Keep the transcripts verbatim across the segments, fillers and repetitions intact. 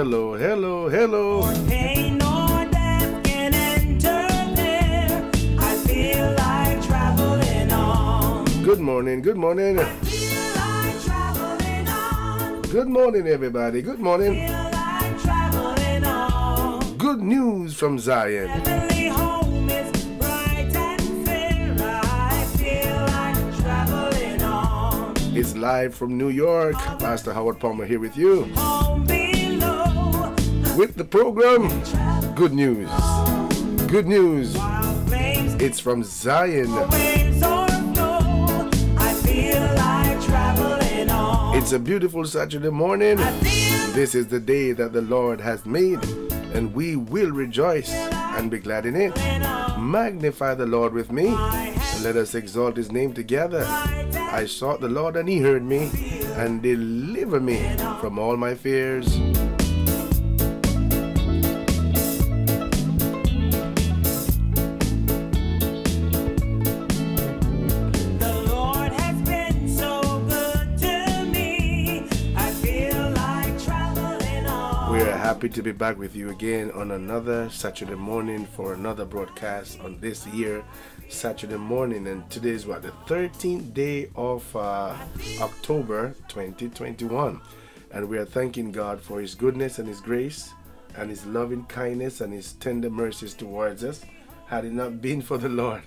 hello, hello, hello. Pain nor death can enter there. I feel like traveling on. Good morning, good morning. I feel like traveling on. Good morning, everybody. Good morning. Feel like traveling on. Good news from Zion. Heavenly home is bright and fair. I feel like traveling on. It's live from New York. Pastor Howard Palmer here with you. Home below. With the program, Good News. Good news. Wild flames, It's from Zion. waves or flow. I feel like traveling on. It's a beautiful Saturday morning. This is the day that the Lord has made, and we will rejoice and be glad in it. Magnify the Lord with me, and let us exalt his name together. I sought the Lord, and he heard me, and delivered me from all my fears. The Lord has been so good to me. I feel like traveling on. We are happy to be back with you again on another Saturday morning for another broadcast on this year, Saturday morning. And today is what, the thirteenth day of uh, October twenty twenty-one. And we are thanking God for his goodness and his grace and his loving kindness and his tender mercies towards us. Had it not been for the Lord,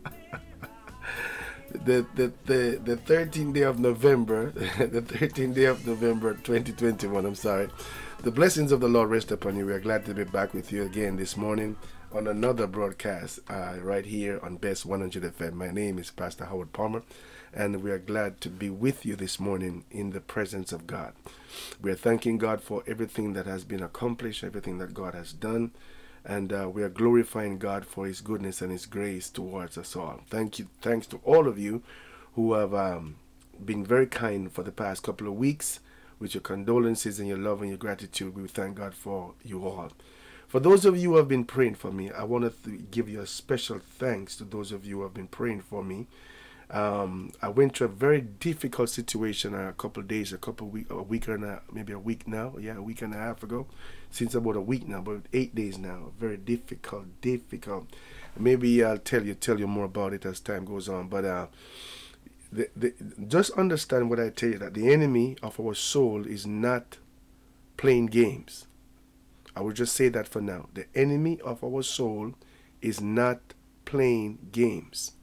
the the the the thirteenth day of November, the thirteenth day of November twenty twenty-one, I'm sorry. The blessings of the Lord rest upon you. We are glad to be back with you again this morning on another broadcast uh, right here on Best one hundred F M. My name is Pastor Howard Palmer, and we are glad to be with you this morning in the presence of God. We are thanking God for everything that has been accomplished, everything that God has done, and uh, we are glorifying God for his goodness and his grace towards us all. Thank you. Thanks to all of you who have um, been very kind for the past couple of weeks with your condolences and your love and your gratitude. We thank God for you all. For those of you who have been praying for me, I want to give you a special thanks to those of you who have been praying for me. Um, I went through a very difficult situation a couple of days, a couple of weeks, a week and a, maybe a week now, yeah, a week and a half ago, since about a week now, about eight days now. Very difficult, difficult. Maybe I'll tell you, tell you more about it as time goes on. But uh, the, the, just understand what I tell you, that the enemy of our soul is not playing games. I will just say that for now. The enemy of our soul is not playing games.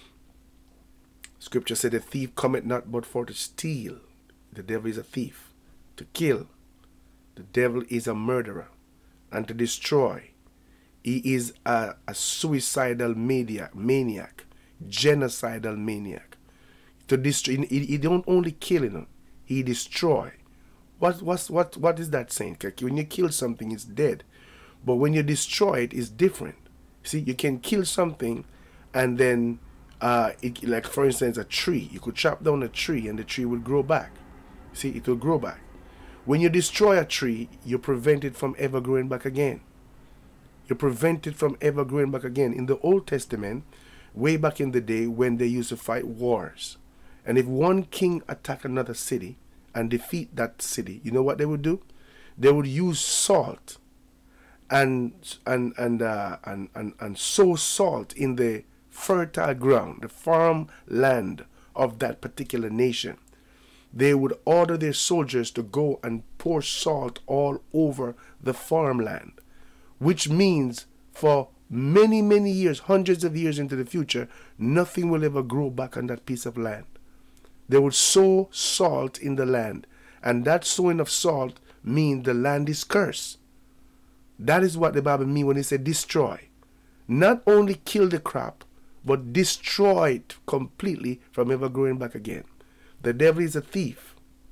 Scripture said, the thief cometh not but for to steal. The devil is a thief. To kill. The devil is a murderer. And to destroy. He is a, a suicidal maniac, maniac, genocidal maniac. To destroy. He, he don't only kill, you know, he destroy. What, what, what, what is that saying? When you kill something, it's dead. But when you destroy it, it's different. See, you can kill something and then, uh, it, like for instance, a tree. You could chop down a tree and the tree will grow back. See, it will grow back. When you destroy a tree, you prevent it from ever growing back again. You prevent it from ever growing back again. In the Old Testament, way back in the day when they used to fight wars, and if one king attacked another city and defeat that city, you know what they would do? They would use salt and and and uh, and, and and sow salt in the fertile ground, the farm land of that particular nation. They would order their soldiers to go and pour salt all over the farmland, which means for many, many years, hundreds of years into the future, nothing will ever grow back on that piece of land. They would sow salt in the land, and that sowing of salt means the land is cursed. That is what the Bible means when it said destroy. Not only kill the crop, but destroy it completely from ever growing back again. The devil is a thief.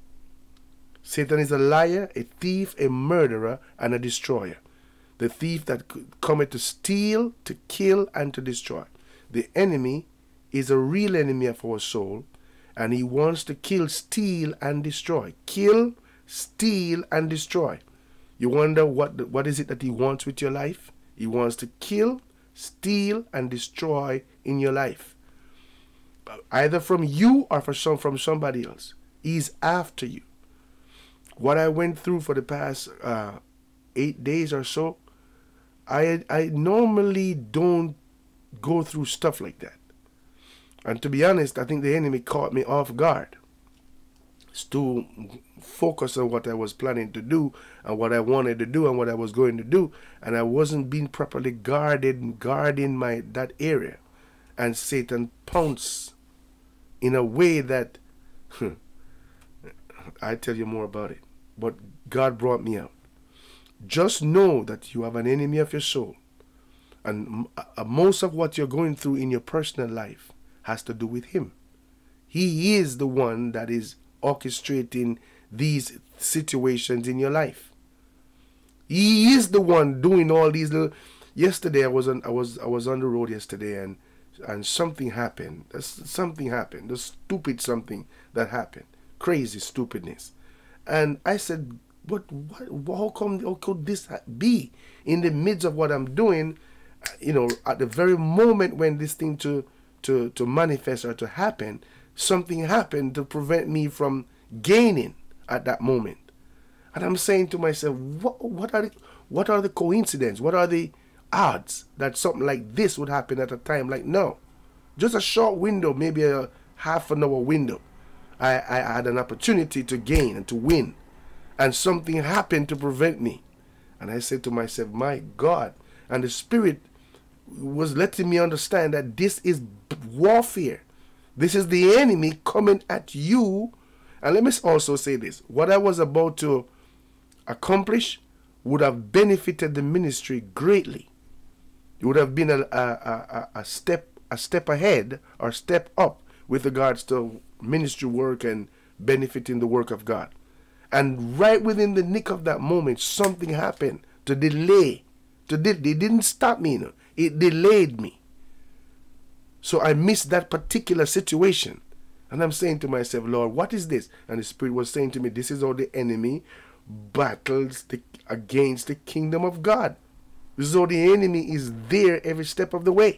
Satan is a liar, a thief, a murderer, and a destroyer. The thief that cometh to steal, to kill, and to destroy. The enemy is a real enemy of our soul, and he wants to kill, steal, and destroy. Kill, steal, and destroy. You wonder what what is it that he wants with your life? He wants to kill, steal, and destroy in your life. Either from you or for some, from somebody else. He's after you. What I went through for the past uh, eight days or so, I I normally don't go through stuff like that. And to be honest, I think the enemy caught me off guard. It's to focus on what I was planning to do and what I wanted to do and what I was going to do, and I wasn't being properly guarded, guarding my that area, and Satan pounced in a way that I tell you more about it. But God brought me out. Just know that you have an enemy of your soul, and uh, most of what you're going through in your personal life has to do with him. He is the one that is orchestrating these situations in your life. He is the one doing all these little. Yesterday I was on I was I was on the road yesterday, and and something happened. Something happened. The stupid something that happened. Crazy stupidness. And I said, what what how come how could this be in the midst of what I'm doing? You know, at the very moment when this thing to to to manifest or to happen, something happened to prevent me from gaining at that moment. And I'm saying to myself, what what are the, what are the coincidences? What are the odds that something like this would happen at a time like now? Just a short window, maybe a half an hour window. I, I had an opportunity to gain and to win, and something happened to prevent me. And I said to myself, my God. And the Spirit was letting me understand that this is warfare. This is the enemy coming at you. And let me also say this. What I was about to accomplish would have benefited the ministry greatly. It would have been a, a, a, a step a step ahead or step up with regards to ministry work and benefiting the work of God. And right within the nick of that moment, something happened to delay. To de- they didn't stop me, you know. It delayed me. So I missed that particular situation. And I'm saying to myself, Lord, what is this? And the Spirit was saying to me, this is how the enemy battles the, against the kingdom of God. This is how the enemy is there every step of the way.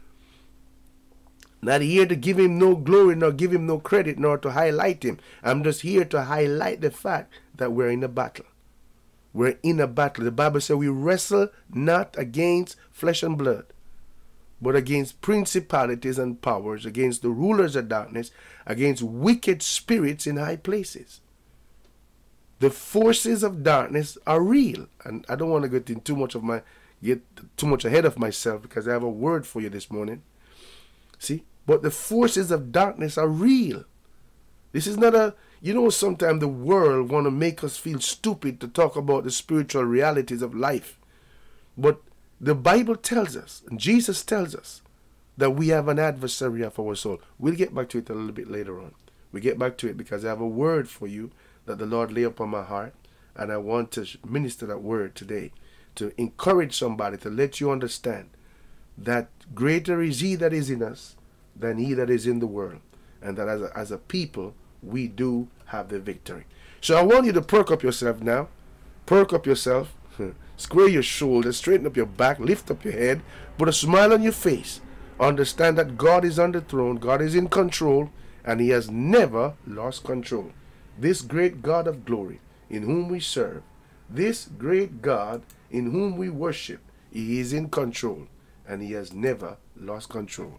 Not here to give him no glory, nor give him no credit, nor to highlight him. I'm just here to highlight the fact that we're in a battle. We're in a battle. The Bible says we wrestle not against flesh and blood, but against principalities and powers, against the rulers of darkness, against wicked spirits in high places. The forces of darkness are real. And I don't want to get in too much of my get too much ahead of myself, because I have a word for you this morning. See? But the forces of darkness are real. This is not a, you know, sometimes the world want to make us feel stupid to talk about the spiritual realities of life. But the Bible tells us, and Jesus tells us, that we have an adversary of our soul. We'll get back to it a little bit later on. We'll get back to it because I have a word for you that the Lord lay upon my heart. And I want to minister that word today to encourage somebody, to let you understand that greater is he that is in us than he that is in the world. And that as a, as a people, we do have the victory. So I want you to perk up yourself now. Perk up yourself. Square your shoulders. Straighten up your back. Lift up your head. Put a smile on your face. Understand that God is on the throne. God is in control. And he has never lost control. This great God of glory in whom we serve, this great God in whom we worship, he is in control. And he has never lost control.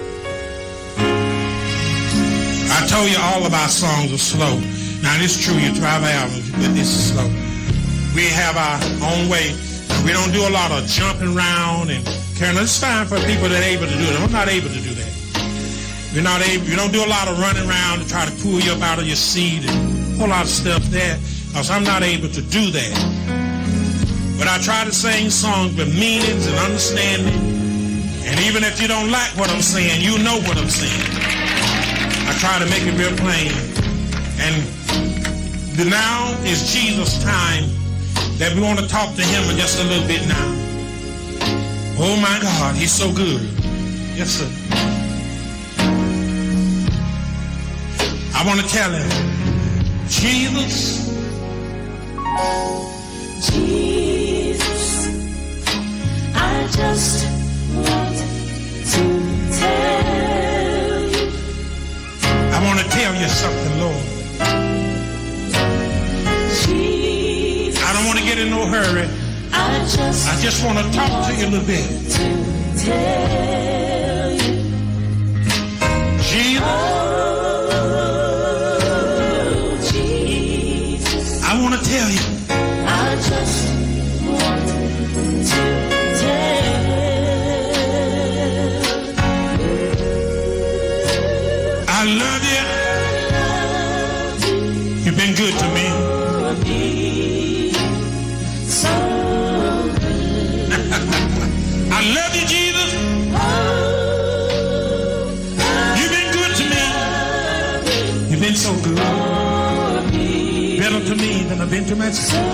I told you all of our songs are slow. Now, it's true, you drive albums, but this is slow. We have our own way. We don't do a lot of jumping around and carrying. It's fine for people that are able to do it. I'm not able to do that. We're not able, we don't do a lot of running around to try to pull you up out of your seat and a whole lot of stuff there, because I'm not able to do that. But I try to sing songs with meanings and understanding. And even if you don't like what I'm saying, you know what I'm saying. I try to make it real plain. And the now is Jesus' time that we want to talk to him in just a little bit now. Oh my God, he's so good. Yes, sir. I want to tell him, Jesus. Jesus, I just want to tell you. I want to tell you something, Lord. Jesus, I don't want to get in no hurry. I just, I just want to talk to you a little bit. to tell you, Jesus, oh, Jesus, I want to tell you. I just want to tell I love you. You've been good to me. you so good. I love you, Jesus. Oh, You've been good to me. You've been so good. Better to me than I've been to myself.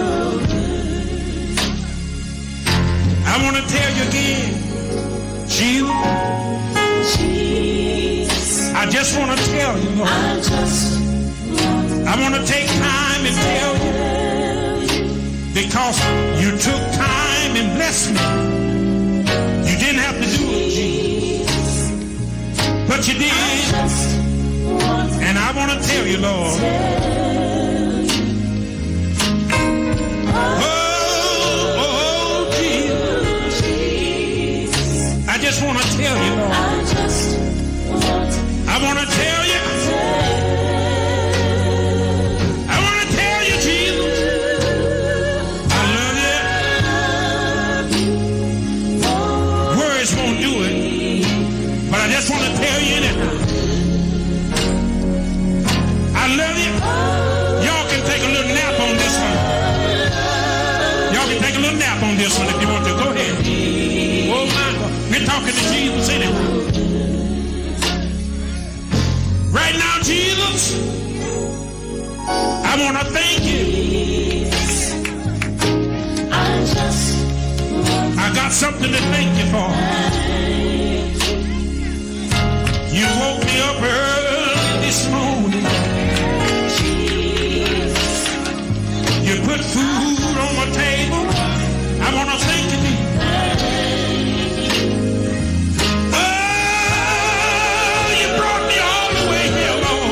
I want to tell you again, Jesus. Jesus, I just want to tell you, Lord. I just want I want to take time and tell you because you took time and blessed me. You didn't have to do it, Jesus, but you did. just want And I want to tell you, Lord. Oh, oh, oh, Jesus. Jesus, I just want to tell you, Lord. I just want I want to tell you. I want to tell you, Jesus. I love you. Words won't do it, but I just want to tell you anyhow. I love you. Y'all can take a little nap on this one. Y'all can take a little nap on this one if you want to. Go ahead. Oh my God. We're talking to Jesus anyhow. Right now, Jesus, I want to thank you. I just want I got something to thank you for. You woke me up early this morning. Jesus, You put food on my table. I want to thank you, Jesus. Oh, you brought me all the way here, Lord.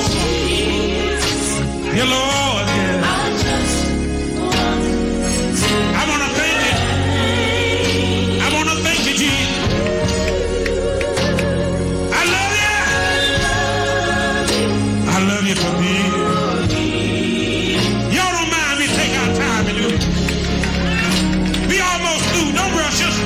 Here, Lord, yeah. I just want to I want to thank you. I want to thank you, Jesus. I love you. I love you for me. Y'all don't mind me take our time and do it. We almost through. Don't rush us.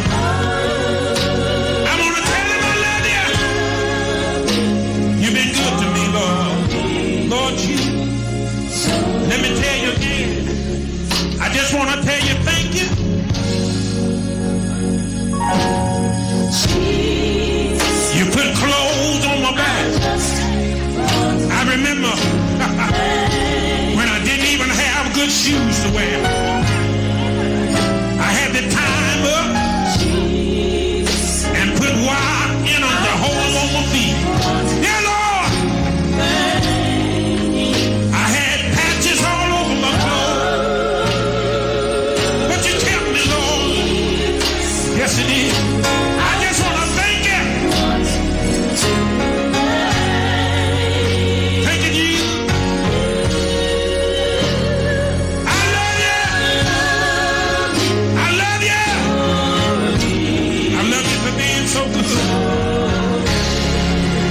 I want to tell him I love you. You've been good to me, Lord. Lord Jesus. Let me tell you again. I just want to tell you thank you. Jesus, You put clothes on my back. just want I remember when I didn't even have good shoes to wear. I had to tie them up Jesus, and put wire in them to hold them on my feet. Yeah, Lord. I had patches all over my clothes. But you kept me, Lord. Yes, it is. I just want to thank you. Thank you, Jesus. I love you. I love you. I love you for being so good.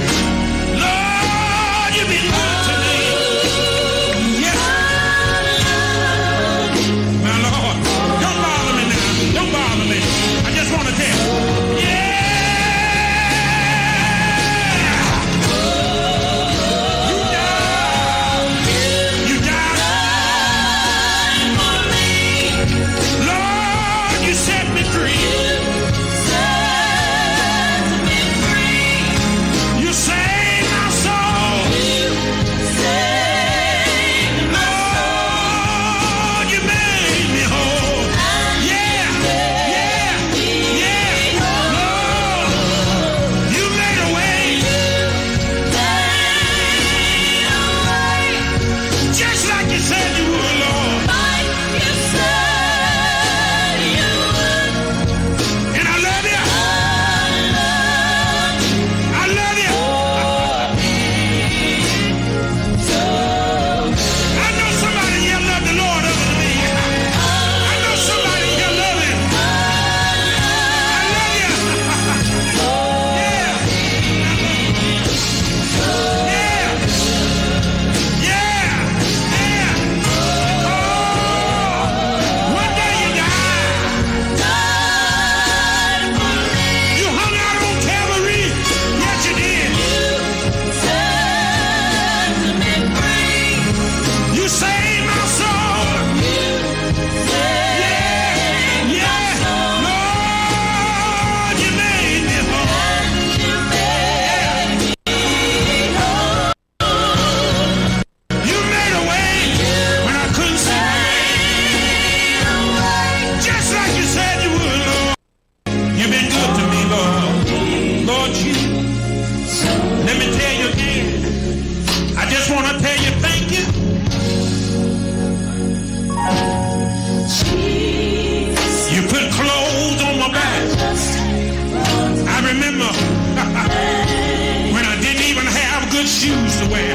enough. When I didn't even have good shoes to wear.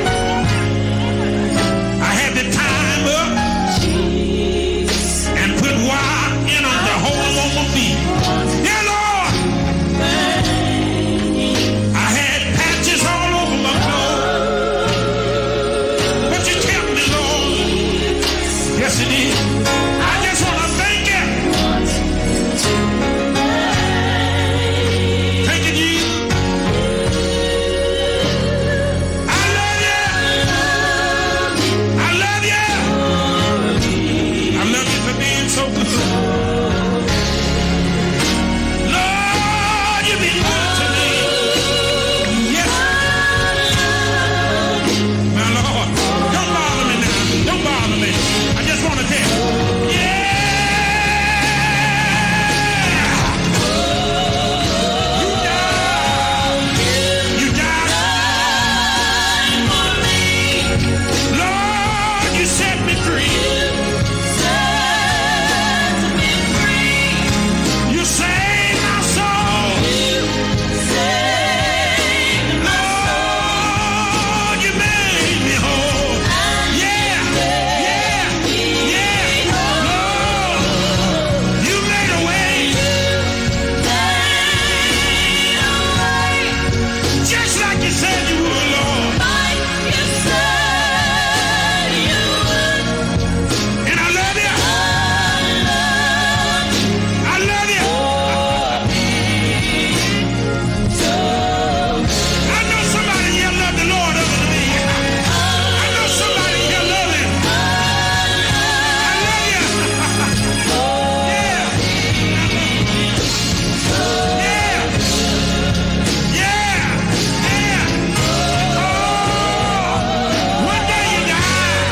I had to tie them up and put wire in them to hold them on my feet. Yeah, Lord. I had patches all over my clothes. But you kept me, Lord. Yes, it did. I just want to thank you. Thank you, Jesus. I love you. I love you. I love you for being so good. Lord, you've been good to me. Yes. Now, Lord, don't bother me now. Don't bother me. I just want to tell you. Yeah. You died. You died. Lord, you set me free. You saved my soul. Lord, you made me whole. Yeah, yeah, yeah. Lord, you made a way. Just like you said you would, Lord. And I love you. I love you. I know somebody here love the Lord other than me. I know somebody here love him. I love you. Yeah. Yeah. Yeah. Yeah. Oh. One day you died.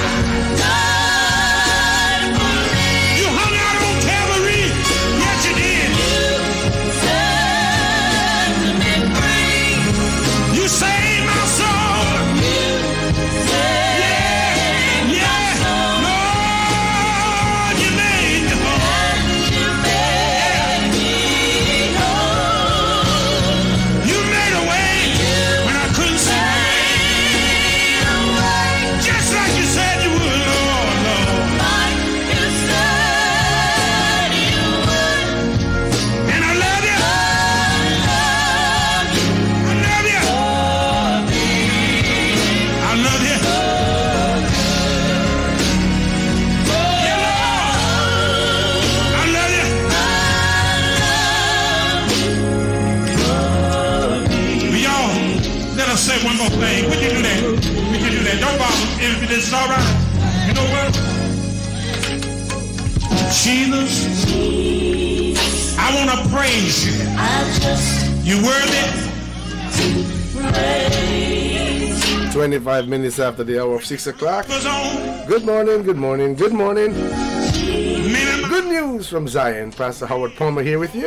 You hung out on Calvary. Yes, you did. You saved my soul. Yeah, yeah. Lord, you made me whole. You made a way when I couldn't see my way. Just like you said you would, Lord, Lord. And I love you. I love you. I love you. Yeah, Lord. I love you. We all, let us say one more thing. We can do that. We can do that. Don't bother if this is all right. You know what? Jesus, I want to praise you. You worthy. twenty-five minutes after the hour of six o'clock. Was on. Good morning, good morning, good morning. Many Good news from Zion. Pastor Howard Palmer here with you.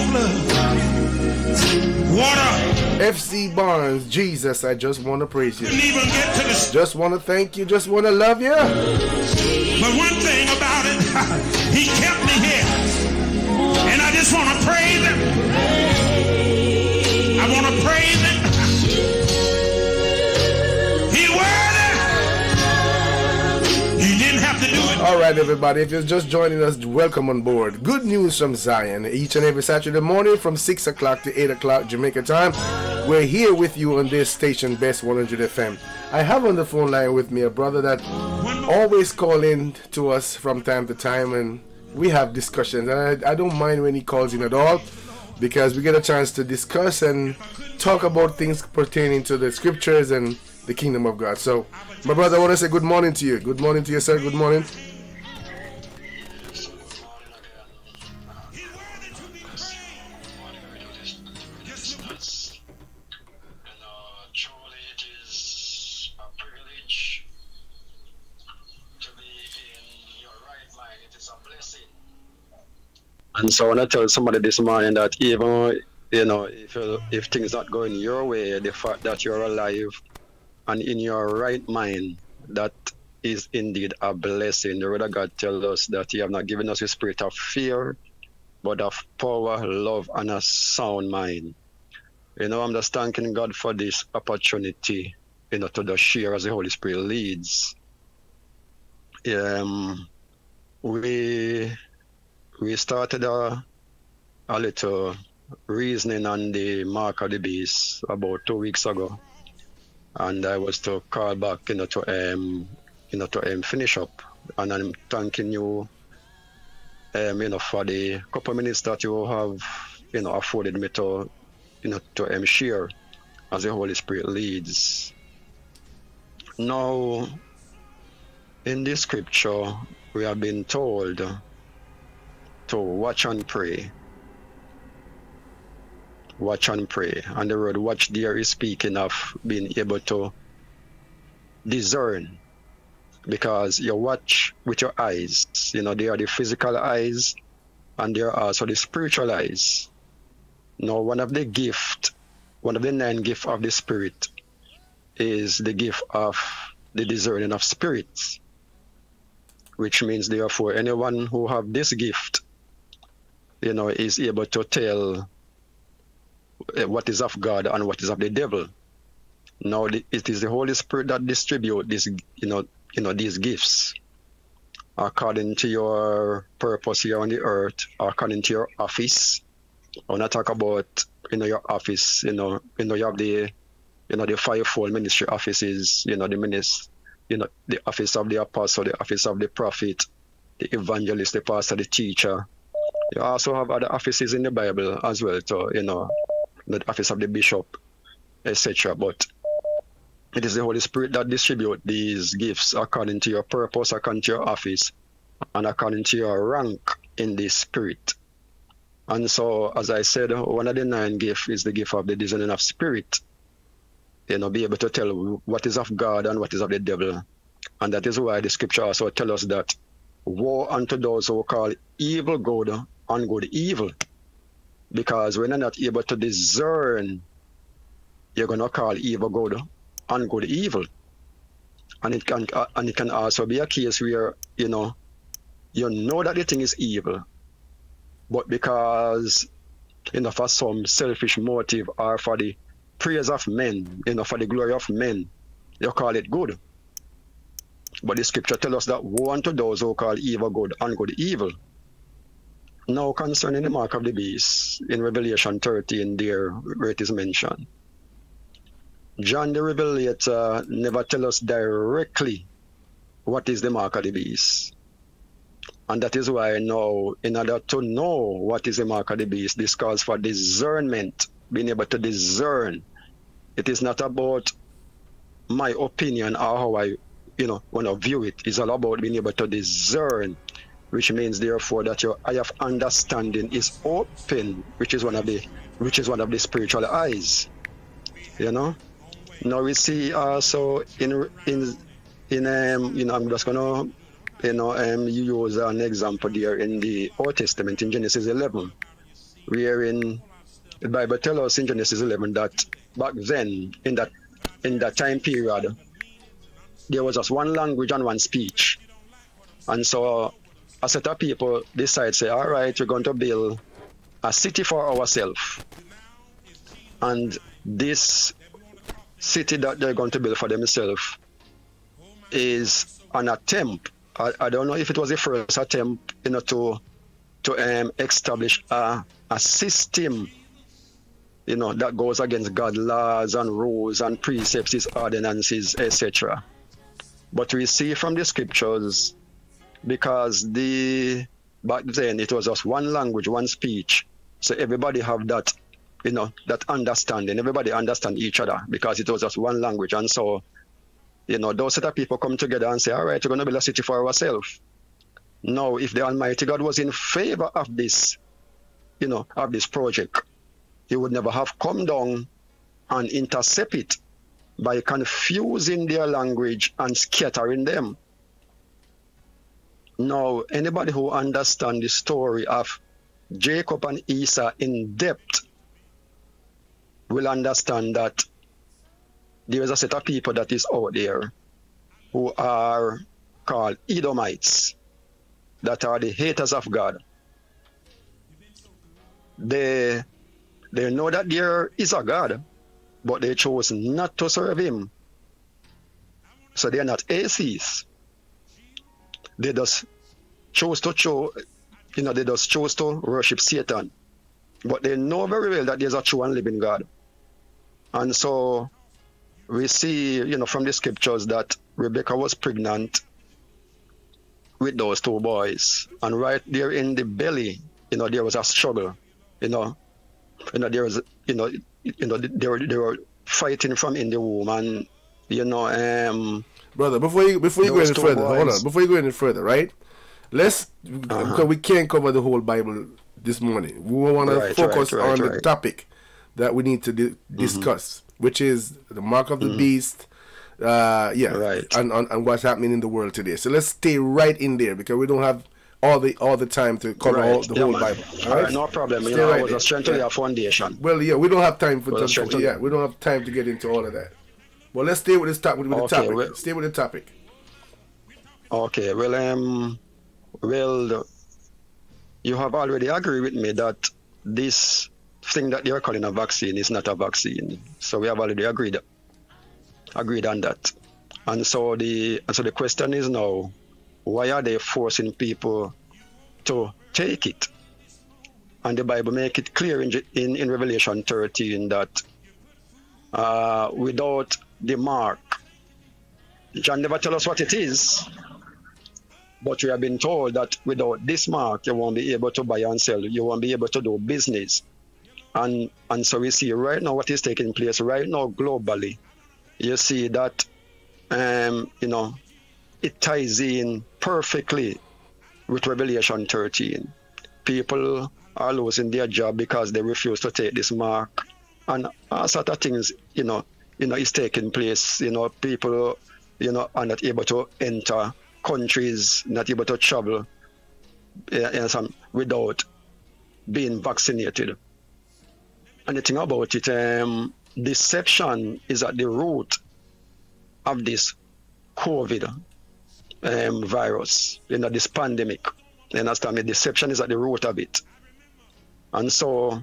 water. F C Barnes, Jesus, I just want to praise you. Didn't even get to the. Just want to thank you. Just want to love you. But one thing about it, he kept me here. And I just want to praise him. I want to praise him. He worthy. He didn't have to do it. All right, everybody. If you're just joining us, welcome on board. Good news from Zion. Each and every Saturday morning from six o'clock to eight o'clock Jamaica time. We're here with you on this station, Best one hundred F M. I have on the phone line with me a brother that always call in to us from time to time, and we have discussions. And I, I don't mind when he calls in at all, because we get a chance to discuss and talk about things pertaining to the scriptures and the kingdom of God. So, my brother, I want to say good morning to you. Good morning to you, sir. Good morning. And so I want to tell somebody this morning that even, you know, if you- if things not going your way, the fact that you're alive and in your right mind, that is indeed a blessing. The word of God tells us that He have not given us a spirit of fear, but of power, love, and a sound mind. You know, I'm just thanking God for this opportunity, you know, to just share as the Holy Spirit leads. Um, we we started a, a little reasoning on the mark of the beast about two weeks ago, and I was to call back, you know, to um, you know, to um, finish up. And I'm thanking you, um, you know, for the couple of minutes that you have, you know, afforded me to, you know, to um, share as the Holy Spirit leads. Now, in this scripture, we have been told to watch and pray. Watch and pray. And the word watch there is speaking of being able to discern, because you watch with your eyes. You know, there are the physical eyes and there are also the spiritual eyes. Now, one of the gift, one of the nine gifts of the Spirit is the gift of the discerning of spirits, which means therefore anyone who have this gift, you know, is able to tell what is of God and what is of the devil. Now, it is the Holy Spirit that distribute this, you know, you know, these gifts according to your purpose here on the earth, according to your office. I want to talk about, you know, your office. You know, you know, you have the, you know, the fivefold ministry offices. You know, the minister, you know, the office of the apostle, the office of the prophet, the evangelist, the pastor, the teacher. You also have other offices in the Bible as well, so, you know, the office of the bishop, et cetera. But it is the Holy Spirit that distributes these gifts according to your purpose, according to your office, and according to your rank in the Spirit. And so, as I said, one of the nine gifts is the gift of the discerning of spirit. You know, be able to tell what is of God and what is of the devil. And that is why the scripture also tells us that woe unto those who call evil good and good evil. Because when you're not able to discern, you're going to call evil good and good evil. And it can uh, and it can also be a case where, you know, you know that the thing is evil, but because, you know, for some selfish motive or for the praise of men, you know, for the glory of men, you call it good. But the scripture tells us that woe unto those who call evil good and good evil. Now, concerning the mark of the beast, in Revelation thirteen, there where it is mentioned, John the Revelator never tells us directly what is the mark of the beast. And that is why now, in order to know what is the mark of the beast, this calls for discernment, being able to discern. It is not about my opinion or how I, you know, want to view it. It's all about being able to discern, which means therefore that your eye of understanding is open, which is one of the, which is one of the spiritual eyes. You know. Now we see also in in in um, you know, I'm just gonna, you know, um, you use an example there in the Old Testament in Genesis eleven, wherein the Bible tells us in Genesis eleven that back then, in that in that time period, there was just one language and one speech. And so a set of people decide, say, all right, we're going to build a city for ourselves. And this city that they're going to build for themselves is an attempt. I, I don't know if it was the first attempt, you know, to to um, establish a, a system, you know, that goes against God's laws and rules and precepts, his ordinances, et cetera. But we see from the scriptures, because the back then it was just one language, one speech, so everybody have that, you know, that understanding. Everybody understand each other because it was just one language. And so, you know, those set of people come together and say, all right, we're going to build a city for ourselves. Now, if the Almighty God was in favor of this, you know, of this project, he would never have come down and intercept it by confusing their language and scattering them. Now, anybody who understands the story of Jacob and Esau in depth will understand that there is a set of people that is out there who are called Edomites, that are the haters of God. They They know that there is a God, but they chose not to serve him. So they are not atheists. They just chose to show, you know, they just chose to worship Satan. But they know very well that there's a true and living God. And so we see, you know, from the scriptures that Rebecca was pregnant with those two boys. And right there in the belly, you know, there was a struggle, you know. You know, there was, you know, you know, they were, they were fighting from in the womb. And, you know, um... Brother, before you before you go those any two further, hold boys. on. Before you go any further, right? Let's, because we can't cover the whole Bible this morning. We want to Right, focus right, right, on the right. topic that we need to di- discuss, which is the mark of the beast, uh, yeah, Right. and, and and what's happening in the world today. So let's stay right in there because we don't have all the all the time to cover all, the Yeah, whole man. Bible. All right, no problem. You Stay know, right I was there. just trying to Yeah. lay a foundation. Well, yeah, we don't have time for Well, that's to, right, too. yeah, we don't have time to get into all of that. Well, let's stay with this top with, with Okay, the topic. well- stay with the topic. Okay, well, um, well, you have already agreed with me that this thing that they are calling a vaccine is not a vaccine. So we have already agreed agreed on that. And so the and so the question is now, why are they forcing people to take it? And the Bible make it clear in in, in Revelation thirteen that uh, without the mark, John never tell us what it is. But we have been told that without this mark, you won't be able to buy and sell. You won't be able to do business. And and so we see right now what is taking place right now globally. You see that, um, you know, it ties in perfectly with Revelation thirteen. People are losing their job because they refuse to take this mark. And all sort of things, you know, you know, is taking place. You know, people, you know, are not able to enter countries, not able to travel uh, uh, some, without being vaccinated. And the thing about it, um, deception is at the root of this COVID um, virus, you know, this pandemic. You understand me? Deception is at the root of it. And so,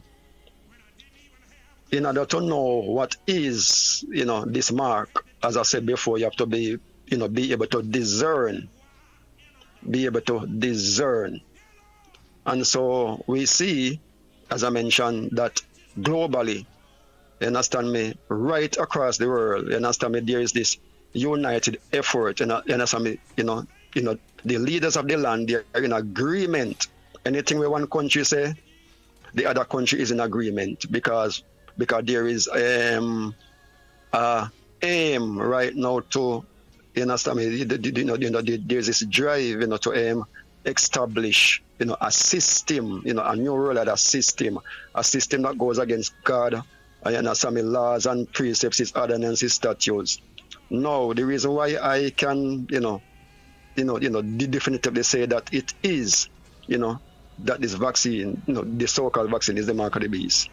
in order to know what is, you know, this mark, as I said before, you have to be, you know, be able to discern, be able to discern. And so we see, as I mentioned, that globally, you understand me, right across the world, you understand me, there is this united effort, and you understand me, you know, you know, the leaders of the land, they are in agreement. Anything we one country say, the other country is in agreement, because because there is um uh aim right now to, you understand me, you know, you know, there's this drive, you know, to um establish, you know, a system, you know, a new rule of a system, a system that goes against God, you understand me, laws and precepts, his ordinances, statutes. No, the reason why I can, you know, you know, you know, definitively say that it is, you know, that this vaccine, you know, the so-called vaccine is the mark of the beast.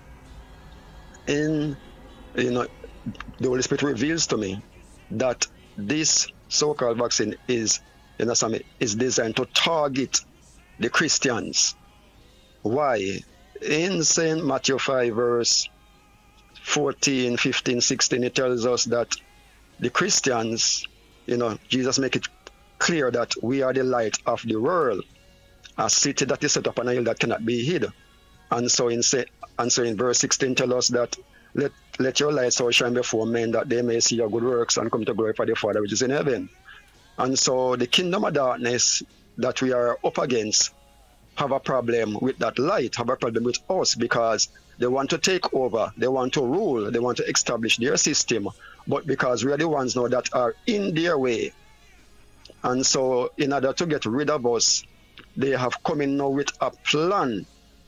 And, you know, the Holy Spirit reveals to me that this so-called vaccine is, you know, is designed to target the Christians. Why? In Saint Matthew five, verse fourteen, fifteen, sixteen, it tells us that the Christians, you know, Jesus make it clear that we are the light of the world, a city that is set up on a hill that cannot be hid. And so in say, and so in verse sixteen tell us that let let your light so shine before men that they may see your good works and come to glorify the Father which is in heaven. And so the kingdom of darkness that we are up against have a problem with that light, have a problem with us, because they want to take over, they want to rule, they want to establish their system, but because we are the ones now that are in their way. And so in order to get rid of us, they have come in now with a plan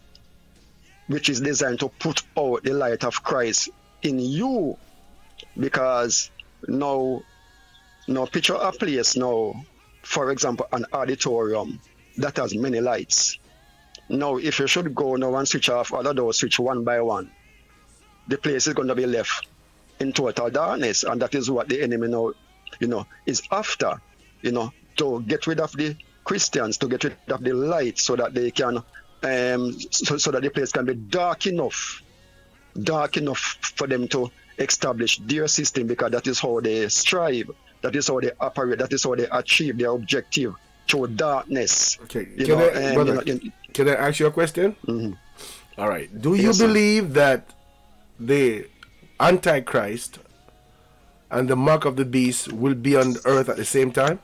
which is designed to put out the light of Christ in you. Because now, now picture a place now, for example, an auditorium that has many lights. Now, if you should go now and switch off all of those switch one by one, the place is going to be left in total darkness, and that is what the enemy now, you know, is after, you know, to get rid of the Christians, to get rid of the light, so that they can, um, so, so that the place can be dark enough dark enough for them to establish their system, because that is how they strive, that is how they operate, that is how they achieve their objective through darkness. Okay, You can know, I, and, brother, you know, in- can I ask you a question? Mhm. All right. Do you Yes, sir. believe that the Antichrist and the mark of the beast will be on earth at the same time?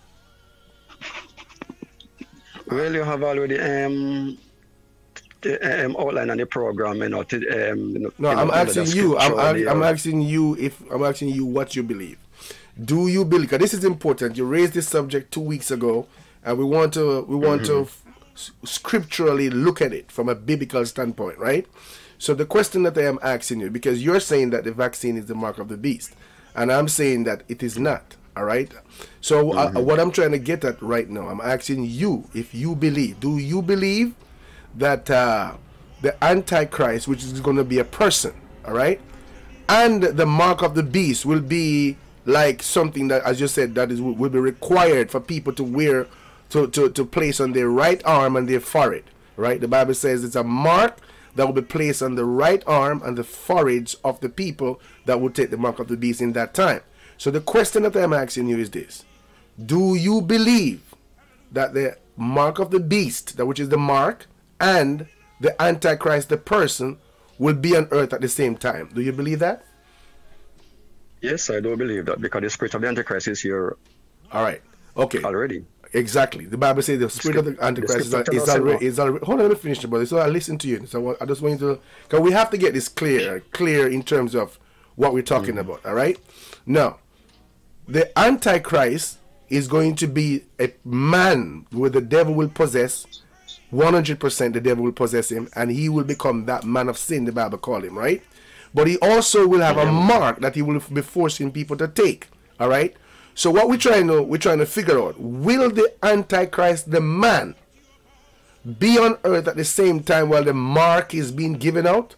Well, you have already um, the, um outline on the program, you know. To, um, you know No, you know, I'm under the asking you. I'm, scripture I'm, there. I'm asking you if I'm asking you what you believe. Do you believe? Because this is important. You raised this subject two weeks ago, and we want to we want to f- scripturally look at it from a biblical standpoint, right? So the question that I am asking you, because you're saying that the vaccine is the mark of the beast, and I'm saying that it is not. All right. So uh, what I'm trying to get at right now, I'm asking you if you believe. Do you believe that uh, the Antichrist, which is going to be a person, all right, and the mark of the beast will be like something that, as you said, that is will be required for people to wear, to, to, to place on their right arm and their forehead, right? The Bible says it's a mark that will be placed on the right arm and the foreheads of the people that will take the mark of the beast in that time. So the question that I'm asking you is this: do you believe that the mark of the beast, that which is the mark, and the Antichrist, the person, will be on earth at the same time? Do you believe that? Yes, I do believe that, because the spirit of the Antichrist is here All right. Okay. already. Exactly. The Bible says the spirit of the Antichrist is, scripture is tells us already, so. is already. Hold on, let me finish, brother. So I listen to you. So I want- I just want you to, because we have to get this clear, clear in terms of what we're talking about. All right. Now, the Antichrist is going to be a man where the devil will possess. one hundred percent the devil will possess him, and he will become that man of sin, the Bible called him, right? But he also will have a mark that he will be forcing people to take. All right. So what we're trying to we're trying to figure out: will the Antichrist, the man, be on earth at the same time while the mark is being given out?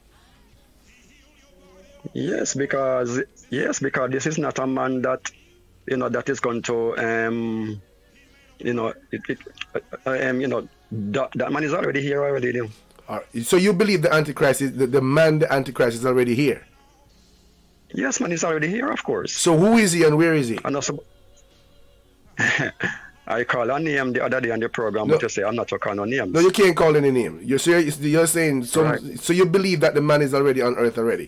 Yes, because yes, because this is not a man that, you know, that is going to um, you know, it, it, uh, um, you know, that, that man is already here already. You know. All right. So you believe the Antichrist is the, the man, the Antichrist is already here? Yes, man is already here, of course. So who is he and where is he? And also, I call a name the other day on the program, No. but you say I'm not to call no names. No, you can't call any name. You're so you're, you're saying so. Right. So you believe that the man is already on earth already?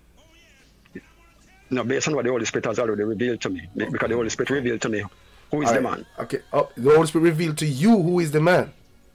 No, based on what the Holy Spirit has already revealed to me, because the Holy Spirit revealed to me who is All the right. man. Okay. Oh, the Holy Spirit revealed to you who is the man.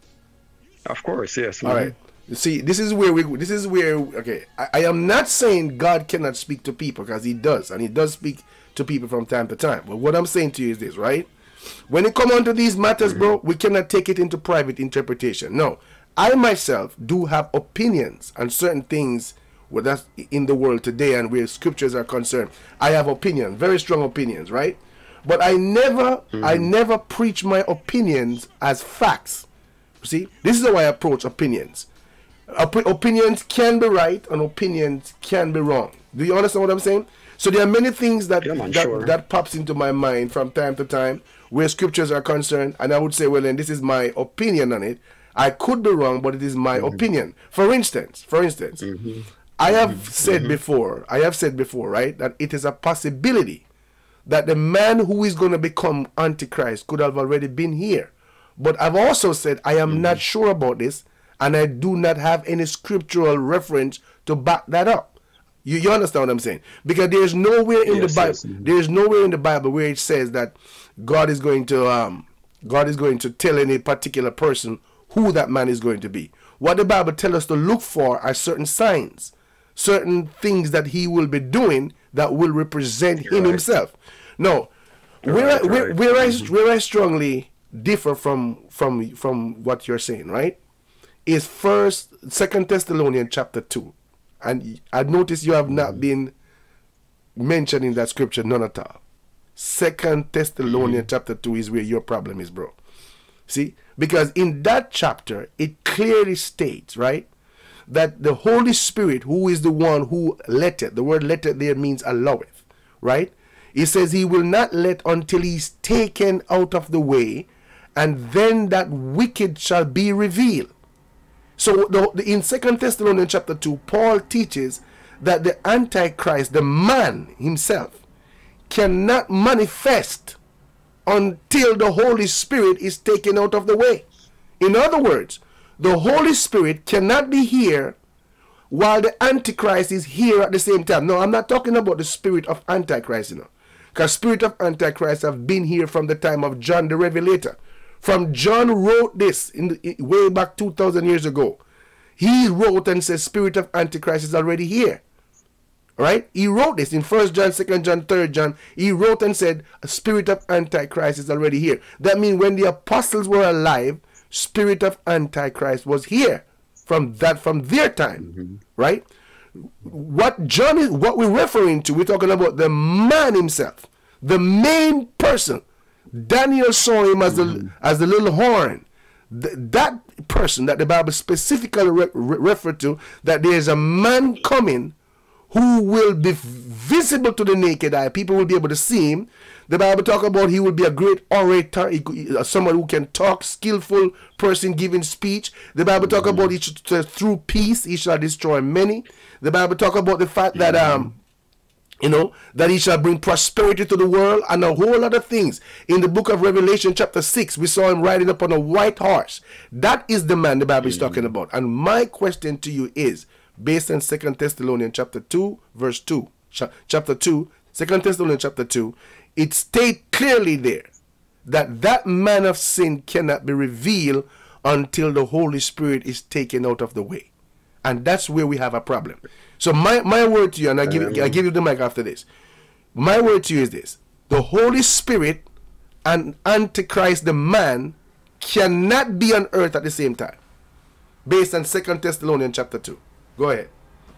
Of course, yes. All right. You see, this is where we. This is where. Okay, I, I am not saying God cannot speak to people, because He does, and He does speak to people from time to time. But what I'm saying to you is this, right? When it come on to these matters, bro, we cannot take it into private interpretation. No, I myself do have opinions on certain things where that's in the world today and where scriptures are concerned. I have opinions, very strong opinions, right? But I never, I never preach my opinions as facts. See, this is how I approach opinions. Op- opinions can be right and opinions can be wrong. Do you understand what I'm saying? So there are many things that Yeah, man, that, sure. that pops into my mind from time to time where scriptures are concerned, and I would say, well, then this is my opinion on it. I could be wrong, but it is my opinion. For instance, for instance, I have said before, I have said before, right, that it is a possibility that the man who is going to become Antichrist could have already been here. But I've also said I am not sure about this, and I do not have any scriptural reference to back that up. You, you understand what I'm saying? Because there's nowhere in Yes, the Bible, yes. there's nowhere in the Bible where it says that God is going to um God is going to tell any particular person who that man is going to be. What the Bible tells us to look for are certain signs, certain things that he will be doing that will represent him Right. himself. No, where, Right, I, where, right. where I where I strongly differ from from from what you're saying, right, is first Second Thessalonians chapter two, and I notice you have not been mentioning that scripture none at all. Second Thessalonians chapter two is where your problem is, bro. See, because in that chapter it clearly states, right, that the Holy Spirit, who is the one who letteth, the word letteth there means alloweth, right? It says he will not let until he's taken out of the way, and then that wicked shall be revealed. So the, the, in Second Thessalonians chapter two, Paul teaches that the Antichrist, the man himself, cannot manifest until the Holy Spirit is taken out of the way. In other words, the Holy Spirit cannot be here while the Antichrist is here at the same time. No, I'm not talking about the spirit of Antichrist, you know. Because spirit of Antichrist have been here from the time of John the Revelator. From John wrote this in the, way back two thousand years ago. He wrote and said spirit of Antichrist is already here. Right? He wrote this in First John, Second John, Third John. He wrote and said a spirit of Antichrist is already here. That means when the apostles were alive, spirit of Antichrist was here from that from their time. Mm-hmm. Right? What John is what we're referring to, we're talking about the man himself, the main person. Daniel saw him as mm-hmm. the as the little horn. Th that person that the Bible specifically re re referred to, that there is a man coming who will be visible to the naked eye. People will be able to see him. The Bible talk about he will be a great orator, he, someone who can talk, skillful person giving speech. The Bible talk about he should, uh, through peace he shall destroy many. The Bible talk about the fact that um you know that he shall bring prosperity to the world and a whole lot of things. In the book of Revelation chapter six, we saw him riding upon a white horse. That is the man the Bible is talking about. And my question to you is, based on Second Thessalonians chapter two, verse two, chapter two, Second Thessalonians chapter two, it states clearly there that that man of sin cannot be revealed until the Holy Spirit is taken out of the way. And that's where we have a problem. So my, my word to you, and I give, I give you the mic after this. My word to you is this. The Holy Spirit and Antichrist, the man, cannot be on earth at the same time. Based on Second Thessalonians chapter two. Go ahead.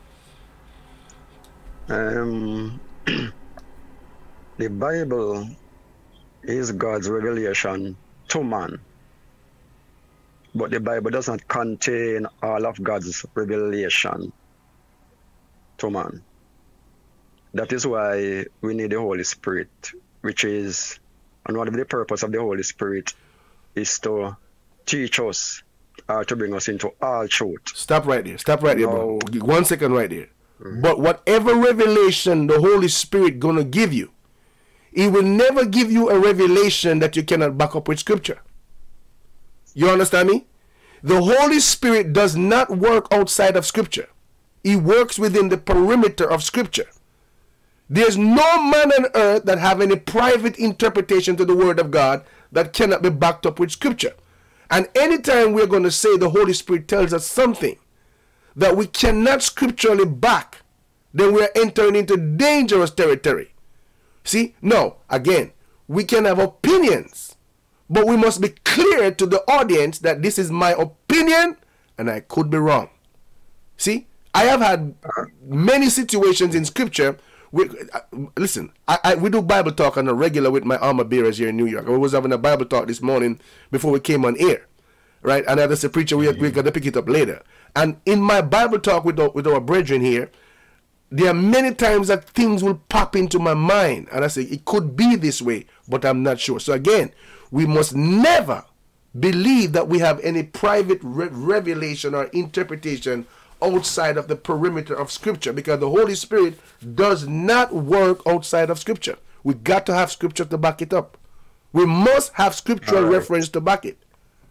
Um, the Bible is God's revelation to man. But the Bible does not contain all of God's revelation to man. That is why we need the Holy Spirit, which is, and one of the purpose of the Holy Spirit is to teach us, or to bring us into all truth. Stop right there. Stop right there, No. bro. One second right there. Mm-hmm. But whatever revelation the Holy Spirit gonna give you, He will never give you a revelation that you cannot back up with Scripture. You understand me? The Holy Spirit does not work outside of Scripture. He works within the perimeter of Scripture. There's no man on earth that have any private interpretation to the Word of God that cannot be backed up with Scripture. And anytime we're going to say the Holy Spirit tells us something that we cannot scripturally back, then we're entering into dangerous territory. See? No, again, we can have opinions, but we must be clear to the audience that this is my opinion and I could be wrong. See? I have had many situations in Scripture. We, uh, listen, I, I, we do Bible talk on a regular with my armor bearers here in New York. I was having a Bible talk this morning before we came on air, right? And I just a preacher, we, we're going to pick it up later. And in my Bible talk with, the, with our brethren here, there are many times that things will pop into my mind. And I say, it could be this way, but I'm not sure. So again, we must never believe that we have any private re revelation or interpretation outside of the perimeter of Scripture, because the Holy Spirit does not work outside of Scripture. We got to have Scripture to back it up. We must have scriptural right. reference to back it.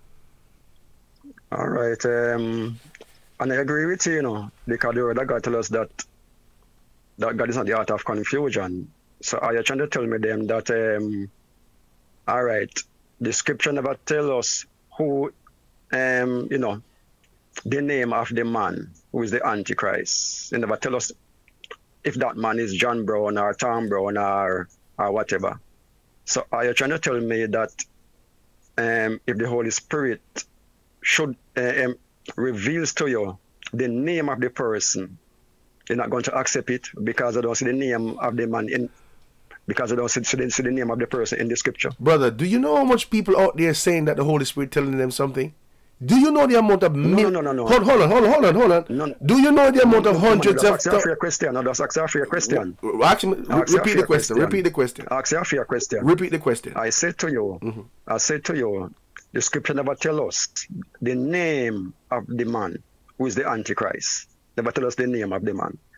All right. Um, and I agree with you, you know, because the word of God tells us that, that God is not the author of confusion. So are you trying to tell me them that, um, all right, the Scripture never tell us who, um, you know, the name of the man who is the Antichrist. They never tell us if that man is John Brown or Tom Brown or, or whatever. So are you trying to tell me that um, if the Holy Spirit should uh, um, reveals to you the name of the person, you're not going to accept it because I don't see the name of the man in, because I don't see, see, the, see the name of the person in the Scripture? Brother, do you know how much people out there saying that the Holy Spirit telling them something? Do you know the amount of no, no, no, no. Hold, hold on, hold on, hold on, hold on. No, no. Do you know the amount no, of hundreds no, no, of... Ask you a question. No, that's ask you a question. Actually, Ask repeat the question. question. Repeat the question. Ask you a question. Repeat the question. I said to you, mm-hmm. I said to you, the Scripture never tell us the name of the man who is the Antichrist. Never tell us the name of the man.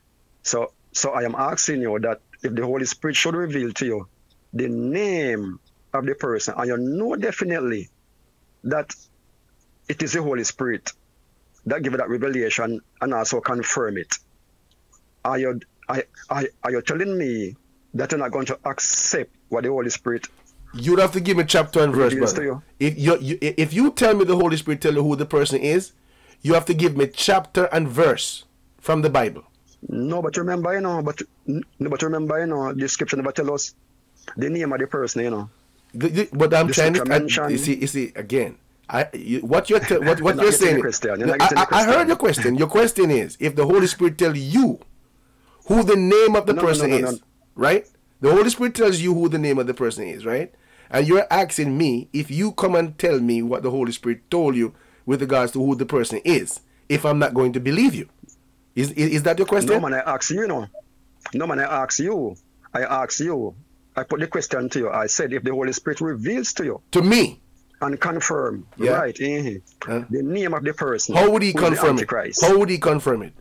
So, so I am asking you that if the Holy Spirit should reveal to you the name of the person, and you know definitely that it is the Holy Spirit that give you that revelation and also confirm it, are you, are, are, are you telling me that you're not going to accept what the Holy Spirit You'd have to give me chapter and verse, reveals to brother. you? If you, you if you tell me the Holy Spirit tell you who the person is, you have to give me chapter and verse from the Bible. No, but remember, you know, but no, but remember, you know, the scripture never tell us the name of the person, you know. The- the- but I'm The trying to, scripture I, mention- you see, you see, again, I, you, what you're, te- what, what You're you're not getting saying, the question. You're I, not getting the I, I heard question. your question. Your question is, if the Holy Spirit tell you who the name of the No, no, person no, no, is, no. right? The Holy Spirit tells you who the name of the person is, right? And you're asking me if you come and tell me what the Holy Spirit told you with regards to who the person is, if I'm not going to believe you. Is is, is that your question? No, man, I ask you, you know. No, man, I ask you. I ask you. I put the question to you. I said, if the Holy Spirit reveals to you To me, and confirm, Yeah. right, eh, Huh? the name of the person, how would he who is the confirm it? Antichrist. How would he confirm it?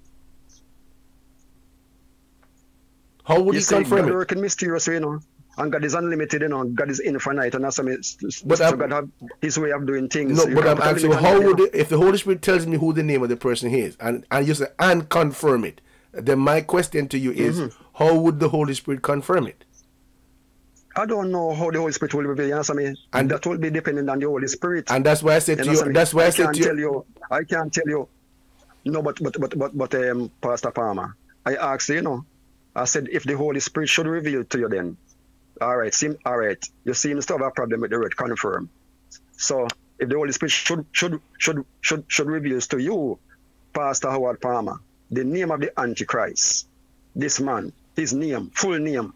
How would You he see, confirm God it? working mysterious, you know. And God is unlimited, you know. God is infinite, and that's I mean, But so I'm- God have His way of doing things. No, You but can't I'm put a asking, limit on how God, you would know. it, if the Holy Spirit tells me who the name of the person is, and and you say and confirm it, then my question to you is, Mm-hmm. how would the Holy Spirit confirm it? I don't know how the Holy Spirit will reveal. You know what I mean? And- And that will be dependent on the Holy Spirit. And that's why I said You to know you. what I mean? That's why I, I said can't to you. tell you. I can't tell you. No, but but but but but um, Pastor Palmer, I asked you, you know, I said if the Holy Spirit should reveal to you, then all right, seem all right. You seem to have a problem with the word confirm. So if the Holy Spirit should should should should should reveal to you, Pastor Howard Palmer, the name of the Antichrist, this man, his name, full name,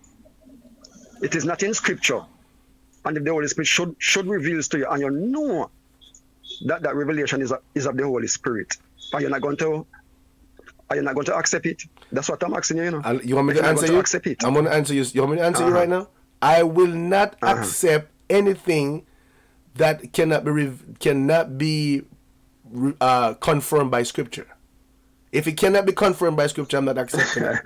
it is not in Scripture. And if the Holy Spirit should should reveal to you, and you know that that revelation is, is of the Holy Spirit, are you not going to are you not going to accept it? That's what I'm asking you, you know. And you want me Are to not answer going you? accept it? I'm going to answer you. You want me to answer you Uh-huh. right now? I will not Uh-huh. accept anything that cannot be rev- cannot be re- uh, confirmed by Scripture. If it cannot be confirmed by Scripture, I'm not accepting it.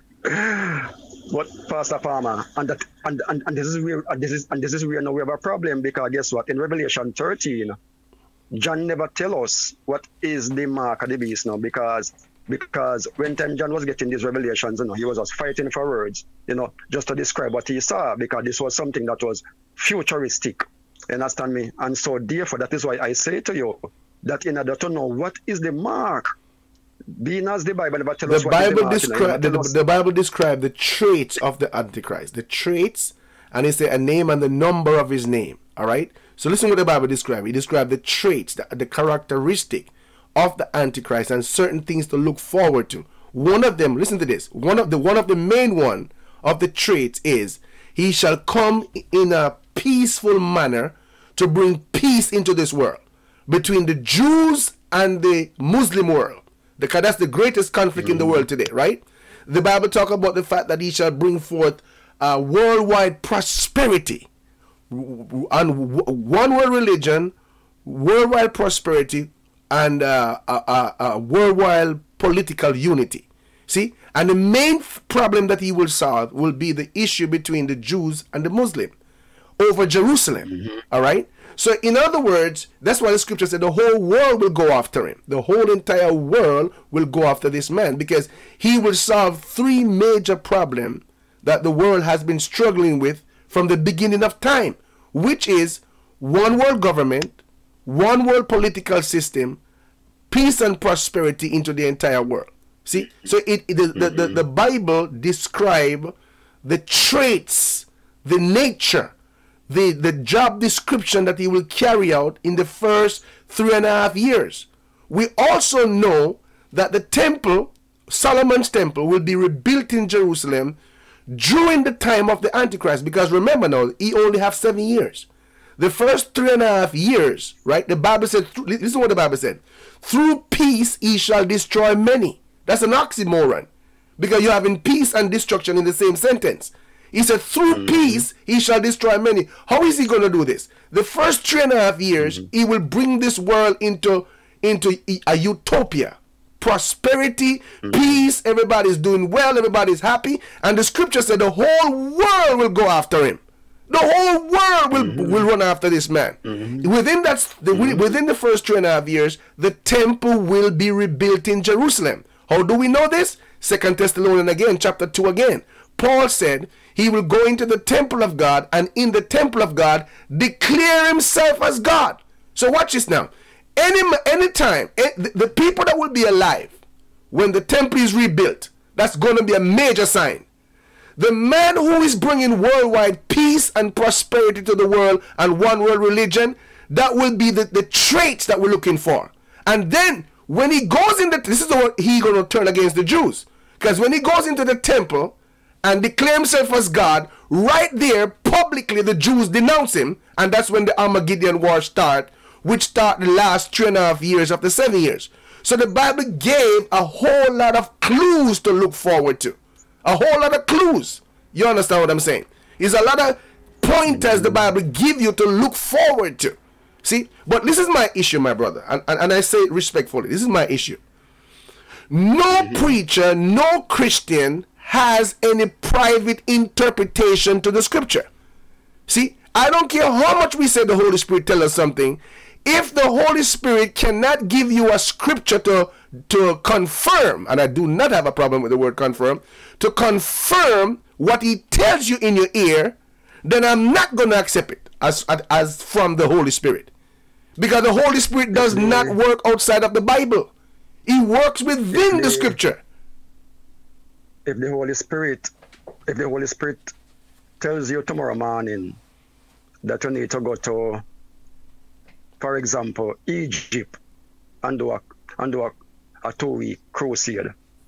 But Pastor Palmer, and that and, and, and this is where and this is and this is where now we have a problem, because guess what? In Revelation thirteen, John never tell us what is the mark of the beast now, because because when time John was getting these revelations, you know, he was just fighting for words, you know, just to describe what he saw, because this was something that was futuristic. You understand me? And so therefore, that is why I say to you that in order to know what is the mark, being as the Bible never tells us The what is the Bible mark, you know, it describe never the, tell us- the Bible describe the traits of the Antichrist. The traits, and it's a name and the number of his name. All right. So listen what the Bible describes. It describes the traits, the, the characteristic of the Antichrist, and certain things to look forward to. One of them, listen to this. One of the one of the main one of the traits is he shall come in a peaceful manner to bring peace into this world between the Jews and the Muslim world, because that's the greatest conflict in the world today, right? The Bible talk about the fact that he shall bring forth uh, worldwide prosperity and one world religion, worldwide prosperity, and uh, uh, uh, uh, worldwide political unity. See, and the main f- problem that he will solve will be the issue between the Jews and the Muslim over Jerusalem. All right. So, in other words, that's why the scripture said the whole world will go after him. The whole entire world will go after this man, because he will solve three major problems that the world has been struggling with from the beginning of time, which is one world government, one world political system, peace and prosperity into the entire world. See, so it, it the, the, the, the Bible describe the traits, the nature, the, the job description that he will carry out in the first three and a half years. We also know that the temple, Solomon's temple, will be rebuilt in Jerusalem during the time of the Antichrist, because remember now, he only have seven years. The first three and a half years, right? The Bible said, listen to what the Bible said. Through peace he shall destroy many. That's an oxymoron, because you're having peace and destruction in the same sentence. He said, through mm-hmm. peace he shall destroy many. How is he going to do this? The first three and a half years, mm-hmm. he will bring this world into, into a utopia. prosperity, peace, everybody's doing well, everybody's happy. And the scripture said the whole world will go after him. The whole world will, mm-hmm. will run after this man. Mm-hmm. Within that, the, mm-hmm. within the first two and a half years, the temple will be rebuilt in Jerusalem. How do we know this? Second Thessalonians again, chapter two again. Paul said he will go into the temple of God and in the temple of God declare himself as God. So watch this now. Any anytime, the, the people that will be alive when the temple is rebuilt, that's going to be a major sign. The man who is bringing worldwide peace and prosperity to the world and one world religion, that will be the, the traits that we're looking for. And then when he goes into, this is what he's going to turn against the Jews. Because when he goes into the temple and declares himself as God, right there, publicly, the Jews denounce him. And that's when the Armageddon war start, which start the last three and a half years of the seven years. So the Bible gave a whole lot of clues to look forward to. A whole lot of clues. You understand what I'm saying? It's a lot of pointers the Bible give you to look forward to. See? But this is my issue, my brother. And, and, and I say it respectfully. This is my issue. No mm-hmm. preacher, no Christian has any private interpretation to the scripture. See? I don't care how much we say the Holy Spirit tell us something. If the Holy Spirit cannot give you a scripture to, to confirm, and I do not have a problem with the word confirm, to confirm what he tells you in your ear, then I'm not going to accept it as, as from the Holy Spirit. Because the Holy Spirit does not work outside of the Bible. He works within the, the scripture. If the Holy Spirit, if the Holy Spirit tells you tomorrow morning that you need to go to, for example, Egypt and do a, and do a, a two-week crusade,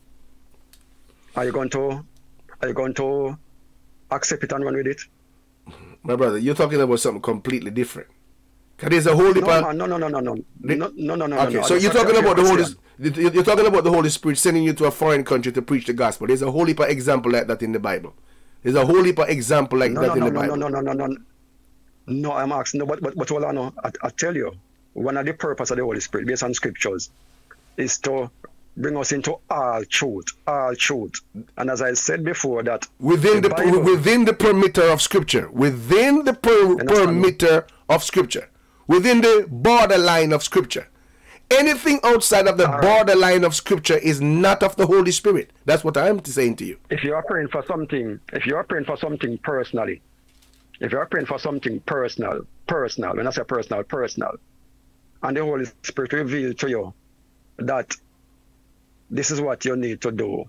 are you going to are you going to accept it and run with it? My brother, you're talking about something completely different. Cause there's a holy no, no, no, no, no, no, no, no, no, no. Okay, no, so you're talking about the Holy. You're talking about the Holy Spirit sending you to a foreign country to preach the gospel. There's a whole heap of example like that in the Bible. There's a whole heap of example like no, that no, in no, the no, Bible. No, no, no, no, no. No, I'm asking. No, but but but hold on. No, I, I tell you, one of the purpose of the Holy Spirit, based on scriptures, is to bring us into all truth, all truth. And as I said before, that within the, the Bible, within the perimeter of scripture, within the per, perimeter of scripture, within the borderline of scripture. Anything outside of the all borderline right. of scripture is not of the Holy Spirit. That's what I'm saying to you. If you are praying for something, if you are praying for something personally, if you are praying for something personal, personal, when I say personal, personal, and the Holy Spirit reveals to you that this is what you need to do,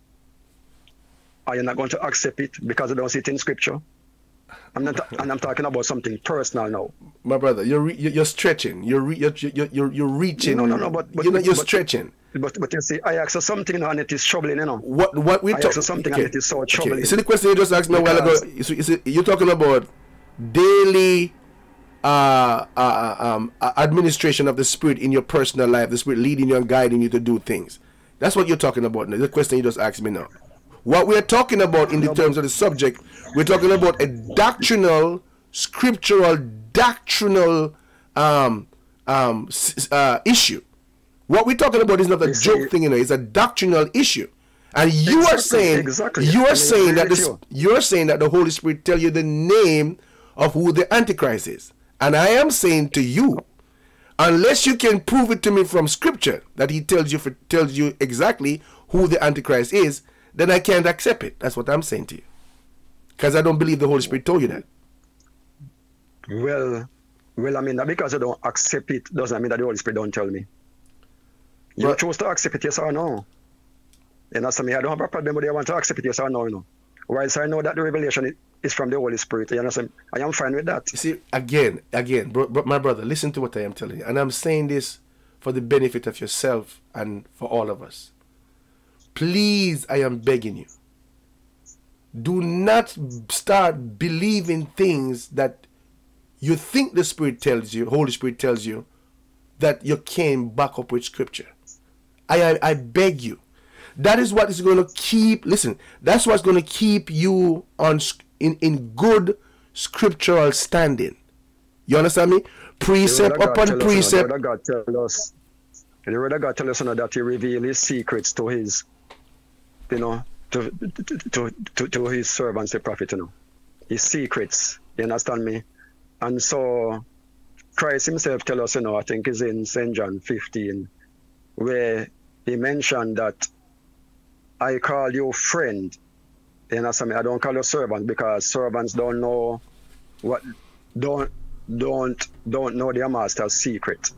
are you not going to accept it because you don't see it in scripture? I'm not, and I'm talking about something personal now. My brother, you're re, you're stretching. You're re, you're, you're you're you're reaching. No, no, no. But, but you're, not, you're but, stretching. But but you see, I asked you something and it is troubling, you know. What what we talking? Something okay. and it is so troubling. Okay. See the question you just asked me a while ago. Is, is, you're talking about daily uh, uh, um, uh, administration of the Spirit in your personal life. The Spirit leading you and guiding you to do things. That's what you're talking about now. The question you just asked me now. What we're talking about in the terms of the subject, we're talking about a doctrinal, scriptural, doctrinal um, um, uh, issue. What we're talking about is not a joke thing, you know. It's a doctrinal issue, and you exactly, are saying exactly. you are saying that the, you. you are saying that the Holy Spirit tell you the name of who the Antichrist is, and I am saying to you, unless you can prove it to me from Scripture that He tells you for, tells you exactly who the Antichrist is, then I can't accept it. That's what I'm saying to you. Because I don't believe the Holy Spirit told you that. Well, well, I mean, because I don't accept it doesn't mean that the Holy Spirit don't tell me. You but, choose to accept it, yes or no. You know, so me, I don't have a problem with it. I want to accept it, yes or no, you know. Whilst I know that the revelation is from the Holy Spirit, you know, so I am fine with that. You see, again, again, bro, bro, my brother, listen to what I am telling you. And I'm saying this for the benefit of yourself and for all of us. Please, I am begging you, do not start believing things that you think the Spirit tells you, Holy Spirit tells you, that you can't back up with Scripture. I, I, I beg you. That is what is going to keep, listen, that's what's going to keep you on in, in good scriptural standing. You understand me? Precept upon precept. The word of God tells us, you know, that he revealed his secrets to his, you know, to to, to, to, to his servants, the prophet, you know. His secrets. You understand me? And so Christ himself tells us, you know, I think it's in Saint John fifteen, where he mentioned that I call you friend. You understand me? I don't call you servant, because servants don't know what don't don't don't know their master's secret.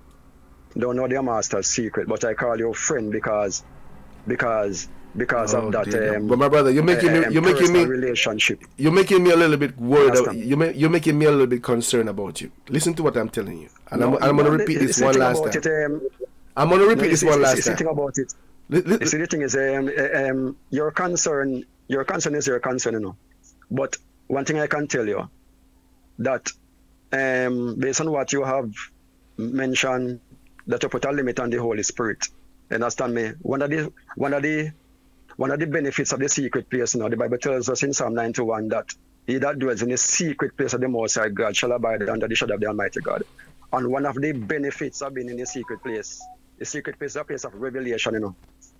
Don't know their master's secret, but I call you friend because because because Oh, of that dear. um, But my brother, you're making me, um, you're making personal me, relationship. you're making me a little bit worried. Understand? You're, ma- you're making me a little bit concerned about you. Listen to what I'm telling you, and I'm, No, I'm going to no, repeat the- this the one thing last about time. it, um, I'm going to no, repeat you this see- one you last see- the thing time. about it. Li- li- You see, the thing is, um, um, your concern, your concern is your concern, you know. But one thing I can tell you, that um, based on what you have mentioned, that you put a limit on the Holy Spirit. You understand me? One of the one of the one of the benefits of the secret place, you know, the Bible tells us in Psalm ninety-one that he that dwells in the secret place of the Most High God shall abide under the shadow of the Almighty God. And one of the benefits of being in the secret place, the secret place is a place of revelation, you know.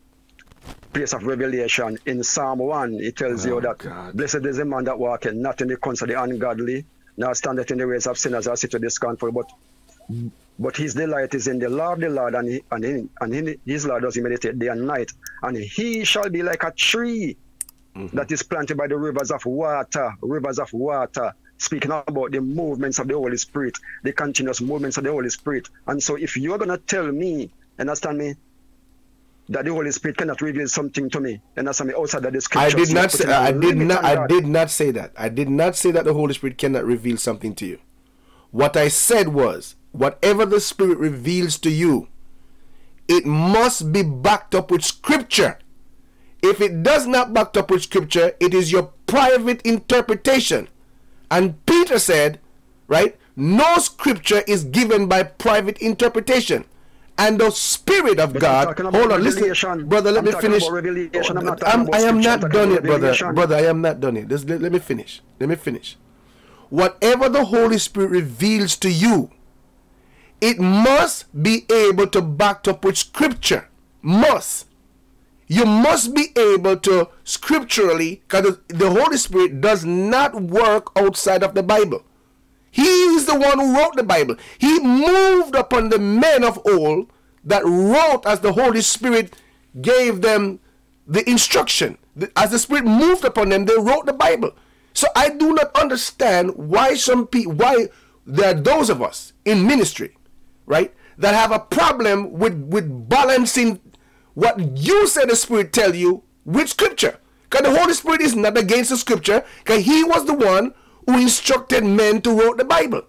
Place of revelation. In Psalm one, it tells Oh, you that God. blessed is the man that walketh not in the counsel of the ungodly, nor standeth in the ways of sinners, or sit with the scornful, but but his delight is in the law of the Lord, and, he, and, in, and in his law does he meditate day and night. And he shall be like a tree that is planted by the rivers of water, rivers of water, speaking about the movements of the Holy Spirit, the continuous movements of the Holy Spirit. And so if you're going to tell me, understand me, that the Holy Spirit cannot reveal something to me, understand me, outside of the I scriptures, did not you're say. putting a I did limit not. on I God. did not say that. I did not say that the Holy Spirit cannot reveal something to you. What I said was, whatever the Spirit reveals to you, it must be backed up with Scripture. If it does not back up with Scripture, it is your private interpretation. And Peter said, right, no Scripture is given by private interpretation. And the Spirit of But I'm God, talking about hold on, listen, revelation. brother, let I'm me talking finish. about revelation. I'm not I'm- talking about I am scripture. not I'm talking done about it, brother. revelation. Brother, I am not done it. Just let, let me finish. Let me finish. Whatever the Holy Spirit reveals to you, it must be able to back up with Scripture. Must. You must be able to scripturally, because the Holy Spirit does not work outside of the Bible. He is the one who wrote the Bible. He moved upon the men of old that wrote as the Holy Spirit gave them the instruction. As the Spirit moved upon them, they wrote the Bible. So I do not understand why some people, why there are those of us in ministry, right, that have a problem with, with balancing what you say the Spirit tell you with Scripture. Because the Holy Spirit is not against the Scripture, because he was the one who instructed men to write the Bible.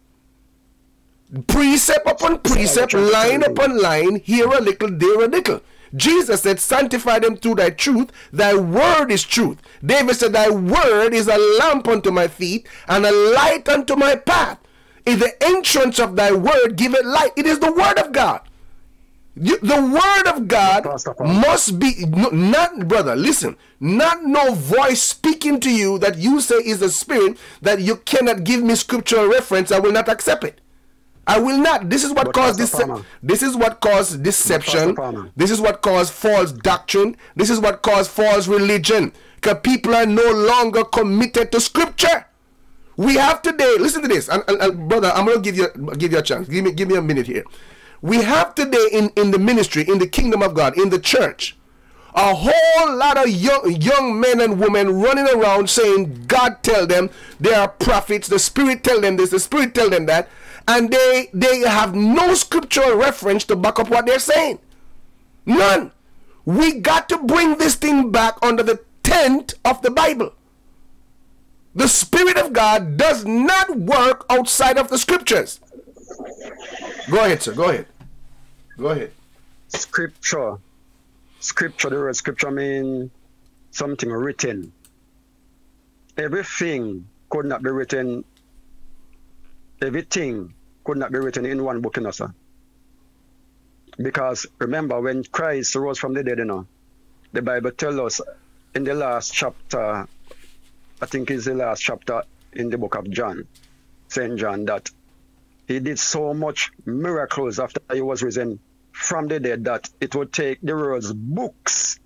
Precept upon precept, line upon line, here a little, there a little. Jesus said, sanctify them through thy truth, thy word is truth. David said, thy word is a lamp unto my feet and a light unto my path. In the entrance of thy word give it light. It is the word of God. You, the word of God Pastor Paul. must be, no, not, brother, listen, not no voice speaking to you that you say is the Spirit, that you cannot give me scriptural reference, I will not accept it. I will not. This is what But caused Pastor this. Palmer. This is what caused deception. Palmer. This is what caused false doctrine. This is what caused false religion. Because people are no longer committed to Scripture. We have today. Listen to this, and, and, and brother, I'm gonna give you give you a chance. Give me give me a minute here. We have today in in the ministry, in the kingdom of God, in the church, a whole lot of young young men and women running around saying God tell them they are prophets. The Spirit tell them this. The Spirit tell them that. And they they have no scriptural reference to back up what they're saying. None. We got to bring this thing back under the tent of the Bible. The Spirit of God does not work outside of the scriptures. Go ahead, sir. Go ahead. Go ahead. Scripture. Scripture, the word scripture means something written. Everything could not be written. Everything could not be written in one book, you know, sir. Because remember, when Christ rose from the dead, you know, the Bible tells us in the last chapter, I think it's the last chapter in the book of John, Saint John, that he did so much miracles after he was risen from the dead that it would take the world's books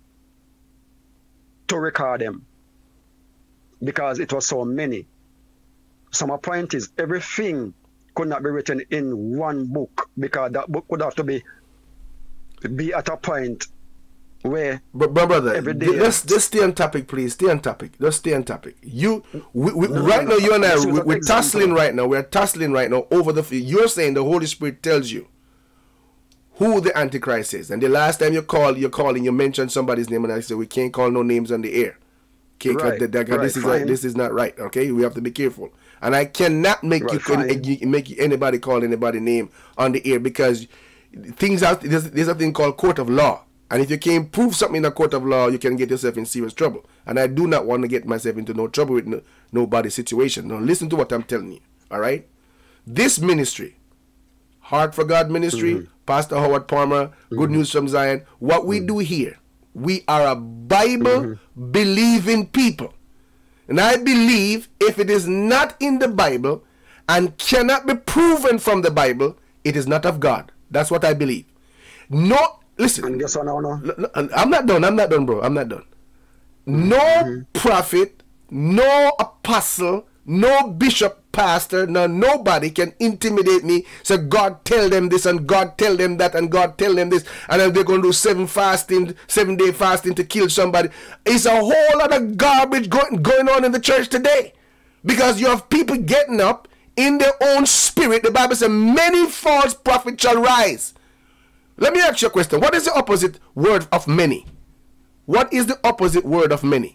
to record them because it was so many. So my point is, everything could not be written in one book because that book would have to be be at a point where But, but brother, every day- let's just stay on topic, please. Stay on topic. Just stay on topic. You, we, we, No, right no, now, you and I, choose we, an we're example. tussling right now. We're tussling right now over the. You're saying the Holy Spirit tells you who the Antichrist is, and the last time you called, you're calling, you mentioned somebody's name, and I said we can't call no names on the air. Okay, 'cause Right, that- that- right, this is fine. a, this is not right. Okay, we have to be careful, and I cannot make Right, you can fine. make anybody call anybody name on the air because things out there's, there's a thing called court of law. And if you can't prove something in a court of law, you can get yourself in serious trouble. And I do not want to get myself into no trouble with no, nobody's situation. Now listen to what I'm telling you. All right? This ministry, Heart for God Ministry, Mm-hmm. Pastor Howard Palmer, Good News from Zion, what we do here, we are a Bible believing people. And I believe if it is not in the Bible and cannot be proven from the Bible, it is not of God. That's what I believe. No, listen. and guess what now, no? L- l- I'm not done. I'm not done, bro. I'm not done. No Mm-hmm. prophet, no apostle, no bishop, pastor, no nobody can intimidate me. So God tell them this and God tell them that and God tell them this, and then they're going to do seven fasting, seven day fasting to kill somebody. It's a whole lot of garbage going going on in the church today, because you have people getting up in their own spirit. The Bible says many false prophets shall rise. Let me ask you a question. What is the opposite word of many? What is the opposite word of many?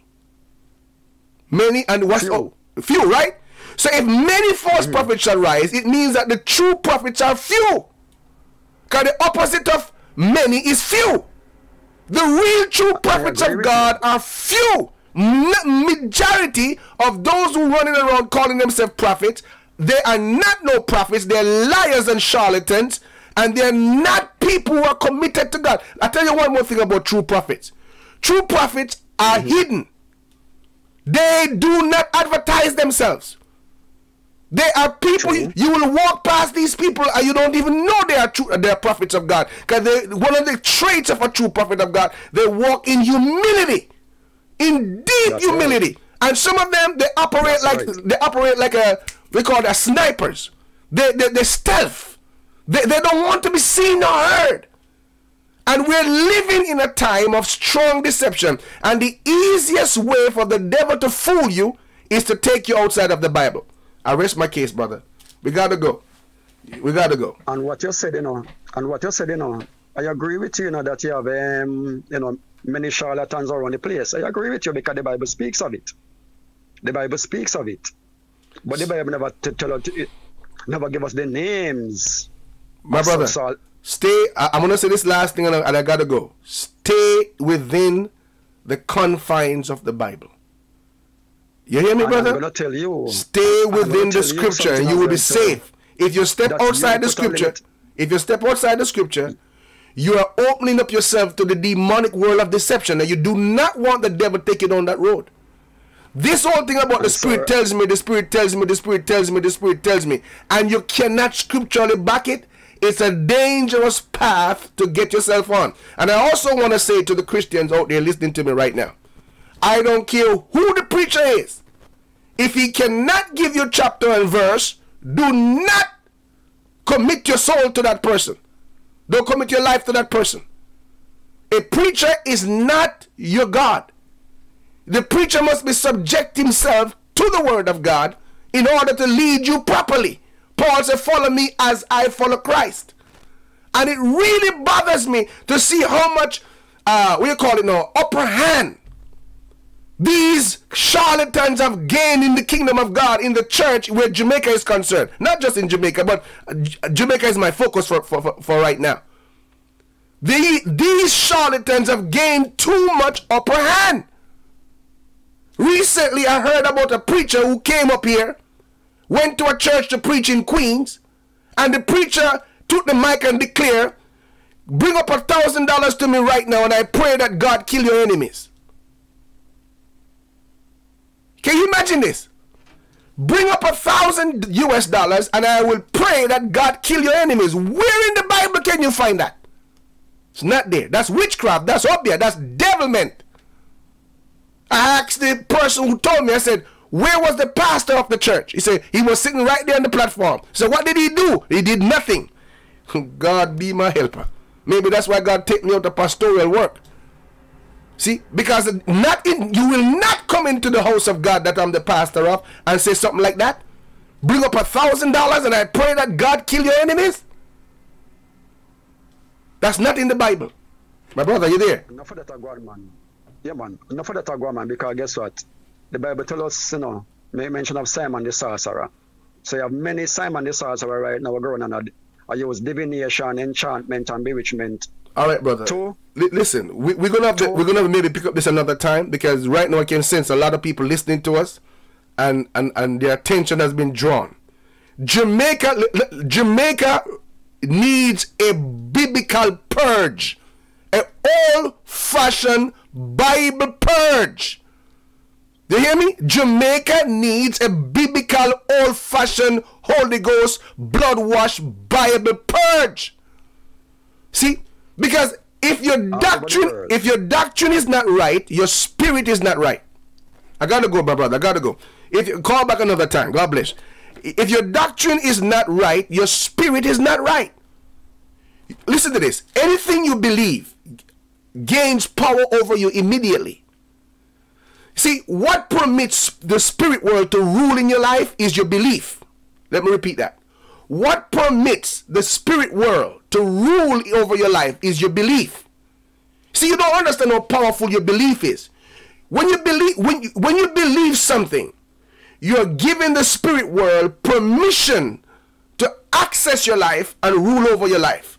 Many and what's Few. oh, few, right? So if many false prophets shall rise, it means that the true prophets are few. Because the opposite of many is few. The real true prophets agree of with God are few. Ma- majority of those who running around calling themselves prophets, they are not no prophets. They're liars and charlatans, and they're not people who are committed to God. I tell you one more thing about true prophets. True prophets are hidden. They do not advertise themselves. They are people, True. you will walk past these people and you don't even know they are true, they are prophets of God. Because they, one of the traits of a true prophet of God, they walk in humility, in deep That's humility. And some of them, they operate That's like right. they operate like a, we call it snipers. They they they stealth. They they don't want to be seen or heard. And we're living in a time of strong deception. And the easiest way for the devil to fool you is to take you outside of the Bible. I rest my case, brother. We gotta go. We gotta go. And what you said, you know, and what you said, you know, I agree with you, you know, that you have, um, you know, many charlatans around the place. I agree with you because the Bible speaks of it. The Bible speaks of it. But the Bible never t- tell us, it never give us the names. My of brother, such sal- stay. I, I'm gonna say this last thing, and I, and I gotta go. Stay within the confines of the Bible. You hear me, And brother? I'm gonna tell you. Stay I'm gonna within the tell you scripture, and something you will be as well, too. safe. If you step That you outside the put a scripture, limit. if you step outside the scripture, you are opening up yourself to the demonic world of deception, and you do not want the devil taking on that road. This whole thing about the I'm spirit sorry. tells me, the spirit tells me, the spirit tells me, the spirit tells me, and you cannot scripturally back it. It's a dangerous path to get yourself on. And I also want to say to the Christians out there listening to me right now, I don't care who the preacher is. If he cannot give you chapter and verse, do not commit your soul to that person. Don't commit your life to that person. A preacher is not your God. The preacher must be subject himself to the word of God in order to lead you properly. Paul said, follow me as I follow Christ. And it really bothers me to see how much, uh, what do you call it now, upper hand these charlatans have gained in the kingdom of God, in the church where Jamaica is concerned. Not just in Jamaica, but J- Jamaica is my focus for, for, for, for right now. The, these charlatans have gained too much upper hand. Recently, I heard about a preacher who came up here, went to a church to preach in Queens, and the preacher took the mic and declared, bring up a thousand dollars to me right now and I pray that God kill your enemies. Can you imagine this? Bring up a thousand U S dollars and I will pray that God kill your enemies. Where in the Bible can you find that? It's not there. That's witchcraft. That's up there. That's devilment. I asked the person who told me, I said, where was the pastor of the church? He said, he was sitting right there on the platform. So what did he do? He did nothing. God be my helper. Maybe that's why God take me out of pastoral work. See, because not in, you will not come into the house of God that I'm the pastor of and say something like that. Bring up a thousand dollars and I pray that God kill your enemies. That's not in the Bible. My brother, you there? Enough of that, God, man. Yeah, man. Enough of that, God, man. Because guess what? The Bible tells us, you know, make mention of Simon the sorcerer. So you have many Simon the sorcerer right now going on. I use divination, enchantment, and bewitchment. All right, brother. Two. L listen, we, we're gonna have to, we're gonna maybe pick up this another time, because right now I can sense a lot of people listening to us, and and and their attention has been drawn. Jamaica, Jamaica needs a biblical purge, an old-fashioned Bible purge. Do you hear me? Jamaica needs a biblical, old-fashioned, Holy Ghost, blood-washed Bible purge. See? Because if your doctrine, if your doctrine is not right, your spirit is not right. I gotta go, my brother. I gotta go. If you call back another time, God bless. If your doctrine is not right, your spirit is not right. Listen to this. Anything you believe gains power over you immediately. See, what permits the spirit world to rule in your life is your belief. Let me repeat that. What permits the spirit world to rule over your life is your belief. See, you don't understand how powerful your belief is. When you believe, when you, when you believe something, you're giving the spirit world permission to access your life and rule over your life.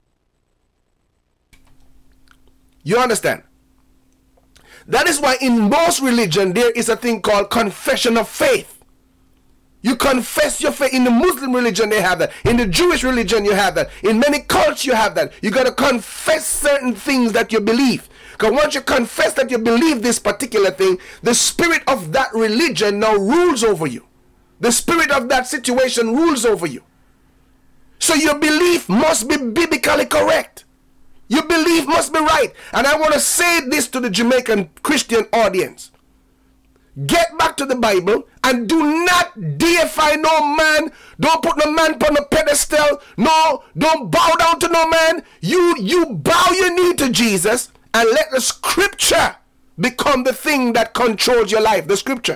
You understand? That is why in most religion there is a thing called confession of faith. You confess your faith. In the Muslim religion they have that. In the Jewish religion you have that. In many cults you have that. You got to confess certain things that you believe. Because once you confess that you believe this particular thing, the spirit of that religion now rules over you. The spirit of that situation rules over you. So your belief must be biblically correct. Your belief must be right. And I want to say this to the Jamaican Christian audience. Get back to the Bible and do not deify no man. Don't put no man upon a pedestal. No, don't bow down to no man. You, you bow your knee to Jesus and let the scripture become the thing that controls your life. The scripture.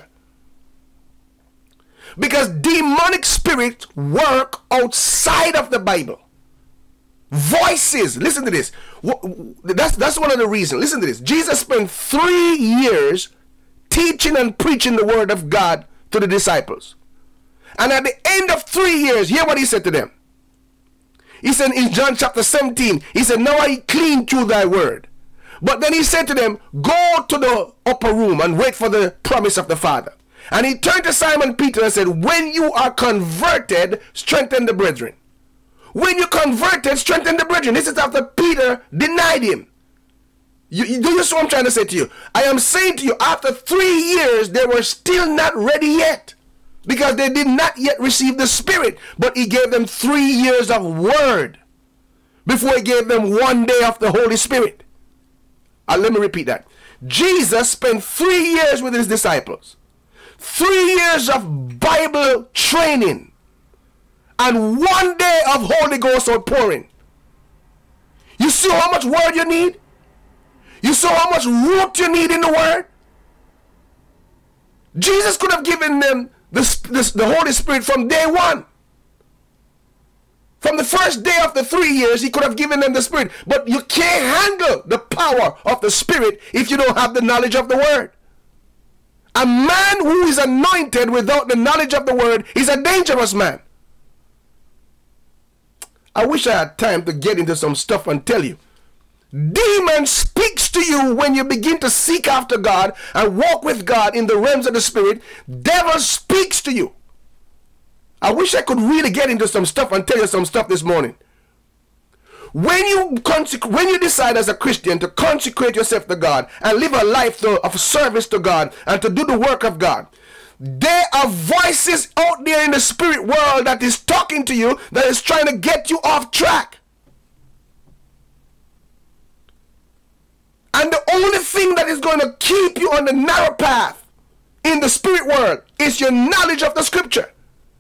Because demonic spirits work outside of the Bible. Voices. Listen to this. That's, that's one of the reasons. Listen to this. Jesus spent three years teaching and preaching the word of God to the disciples. And at the end of three years, hear what he said to them. He said in John chapter seventeen, he said, now I clean through thy word. But then he said to them, go to the upper room and wait for the promise of the Father. And he turned to Simon Peter and said, when you are converted, strengthen the brethren. When you converted, strengthen the brethren. This is after Peter denied him. You, you, do you see what I'm trying to say to you? I am saying to you, after three years, they were still not ready yet. Because they did not yet receive the Spirit. But he gave them three years of word before he gave them one day of the Holy Spirit. Uh, let me repeat that. Jesus spent three years with his disciples. Three years of Bible training. And one day of Holy Ghost outpouring. You see how much word you need? You saw how much root you need in the word? Jesus could have given them the, the, the Holy Spirit from day one. From the first day of the three years, he could have given them the Spirit. But you can't handle the power of the Spirit if you don't have the knowledge of the word. A man who is anointed without the knowledge of the word is a dangerous man. I wish I had time to get into some stuff and tell you. Demon speaks to you when you begin to seek after God and walk with God in the realms of the Spirit. Devil speaks to you. I wish I could really get into some stuff and tell you some stuff this morning. When you when you decide as a Christian to consecrate yourself to God and live a life to, of service to God and to do the work of God, there are voices out there in the spirit world that is talking to you, that is trying to get you off track. And the only thing that is going to keep you on the narrow path in the spirit world is your knowledge of the scripture.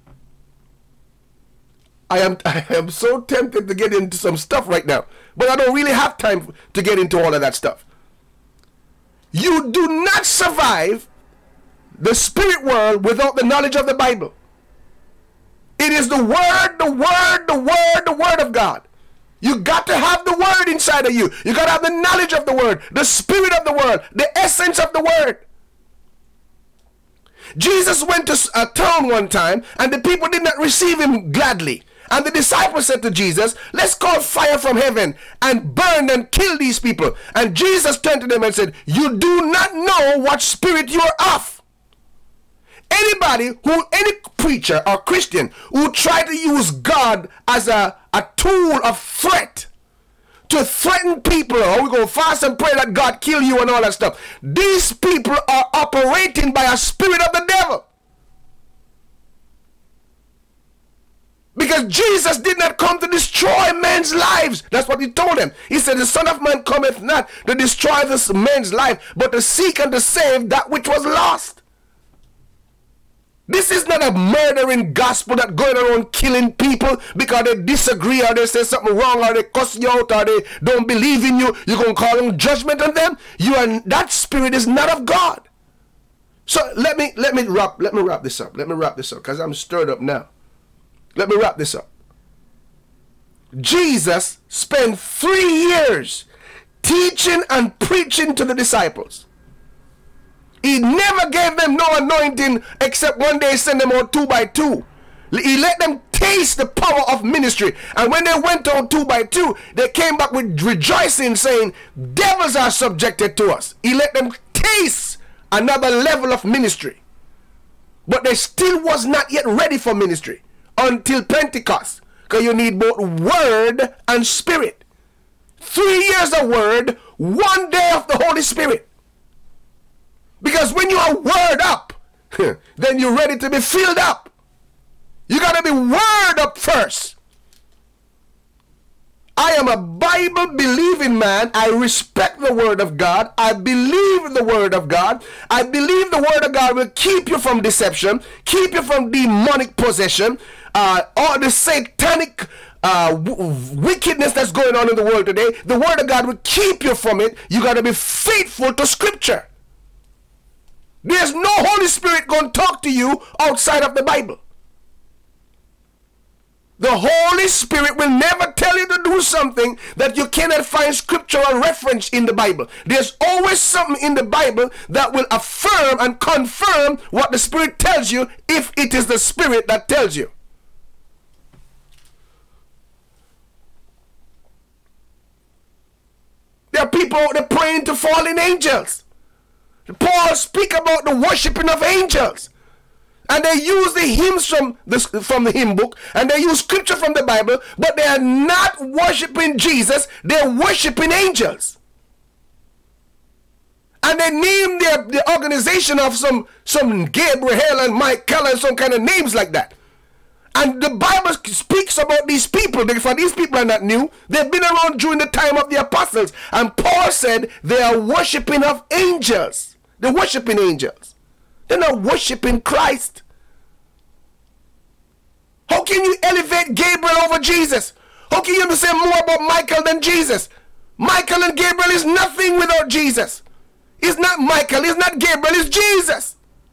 I am I am so tempted to get into some stuff right now, but I don't really have time to get into all of that stuff. You do not survive the spirit world without the knowledge of the Bible. It is the word, the word, the word, the word of God. You got to have the word inside of you. You got to have the knowledge of the word, the spirit of the word, the essence of the word. Jesus went to a town one time and the people did not receive him gladly. And the disciples said to Jesus, let's call fire from heaven and burn and kill these people. And Jesus turned to them and said, you do not know what spirit you are of. Anybody who, any preacher or Christian who try to use God as a, a tool of threat to threaten people, or we go fast and pray that God kill you and all that stuff, these people are operating by a spirit of the devil. Because Jesus did not come to destroy men's lives. That's what he told them. He said, the Son of Man cometh not to destroy this man's life, but to seek and to save that which was lost. This is not a murdering gospel that going around killing people because they disagree or they say something wrong or they cuss you out or they don't believe in you. You're going to call them judgment on them. You are, that spirit is not of God. So let me let me wrap let me wrap this up. Let me wrap this up because I'm stirred up now. Let me wrap this up. Jesus spent three years teaching and preaching to the disciples. He never gave them no anointing except one day send them out two by two. He let them taste the power of ministry. And when they went out two by two, they came back with rejoicing saying, devils are subjected to us. He let them taste another level of ministry. But they still was not yet ready for ministry until Pentecost. Because you need both word and spirit. Three years of word, one day of the Holy Spirit. Because when you are word up, then you're ready to be filled up. You got to be word up first. I am a Bible believing man. I respect the word of God. I believe the word of God. I believe the word of God will keep you from deception, keep you from demonic possession, uh, all the satanic uh, wickedness that's going on in the world today. The word of God will keep you from it. You got to be faithful to scripture. There's no Holy Spirit going to talk to you outside of the Bible. The Holy Spirit will never tell you to do something that you cannot find scriptural reference in the Bible. There's always something in the Bible that will affirm and confirm what the Spirit tells you if it is the Spirit that tells you. There are people out there praying to fallen angels. Paul speak about the worshiping of angels. And they use the hymns from the, from the hymn book. And they use scripture from the Bible. But they are not worshiping Jesus. They're worshiping angels. And they name their, the organization of some, some Gabriel and Michael and some kind of names like that. And the Bible speaks about these people. For these people are not new. They've been around during the time of the apostles. And Paul said they are worshiping of angels. They're worshiping angels. They're not worshiping Christ. How can you elevate Gabriel over Jesus? How can you say more about Michael than Jesus? Michael and Gabriel is nothing without Jesus. It's not Michael, it's not Gabriel, it's Jesus.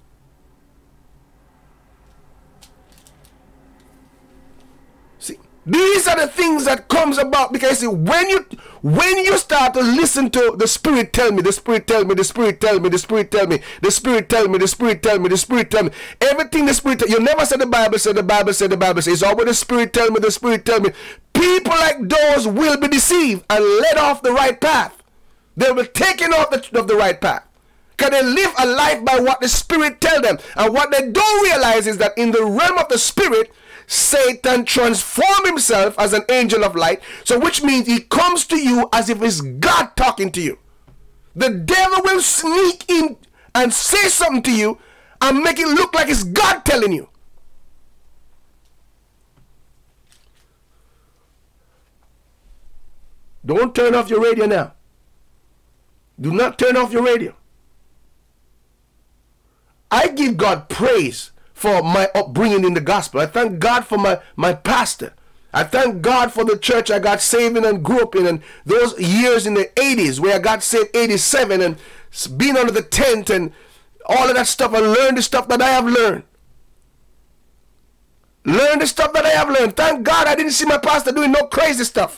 See, these are the things that comes about because see, when you when you start to listen to the Spirit tell me, the Spirit tell me, the Spirit tell me, the Spirit tell me, the Spirit tell me, the Spirit tell me, the Spirit tell me, everything the Spirit tell you never said the Bible said the Bible said the Bible says. It's always the Spirit tell me, the Spirit tell me. People like those will be deceived and led off the right path. They will be taken off the, of the right path. Because they live a life by what the Spirit tell them. And what they don't realize is that in the realm of the Spirit, Satan transforms himself as an angel of light. So which means he comes to you as if it's God talking to you. The devil will sneak in and say something to you and make it look like it's God telling you. Don't turn off your radio now. Do not turn off your radio. I give God praise for my upbringing in the gospel. I thank God for my, my pastor. I thank God for the church I got saved in and grew up in, and those years in the eighties where I got saved, eighty-seven, and being under the tent and all of that stuff. I learned the stuff that I have learned. Learn the stuff that I have learned. Thank God I didn't see my pastor doing no crazy stuff.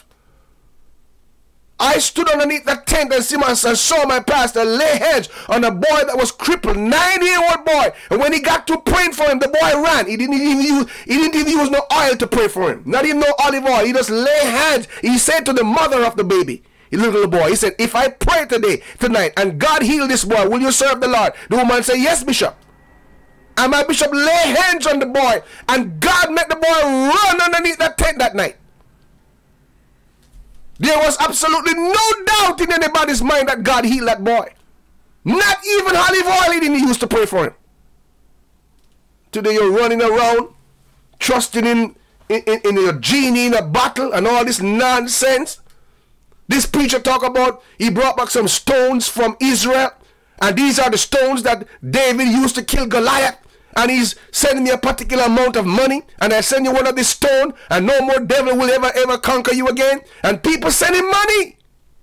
I stood underneath that tent and see my son, saw my pastor lay hands on a boy that was crippled, nine-year-old boy. And when he got to praying for him, the boy ran. He didn't even use, he didn't even use no oil to pray for him. Not even no olive oil. He just lay hands. He said to the mother of the baby, the little boy, he said, if I pray today, tonight, and God heal this boy, will you serve the Lord? The woman said, yes, Bishop. And my bishop lay hands on the boy, and God made the boy run underneath that tent that night. There was absolutely no doubt in anybody's mind that God healed that boy. Not even olive oil he didn't use to pray for him. Today you're running around, trusting in, in, in, in your genie in a bottle and all this nonsense. This preacher talk about he brought back some stones from Israel, and these are the stones that David used to kill Goliath. And he's sending me a particular amount of money, and I send you one of this stone, and no more devil will ever, ever conquer you again. And people send him money.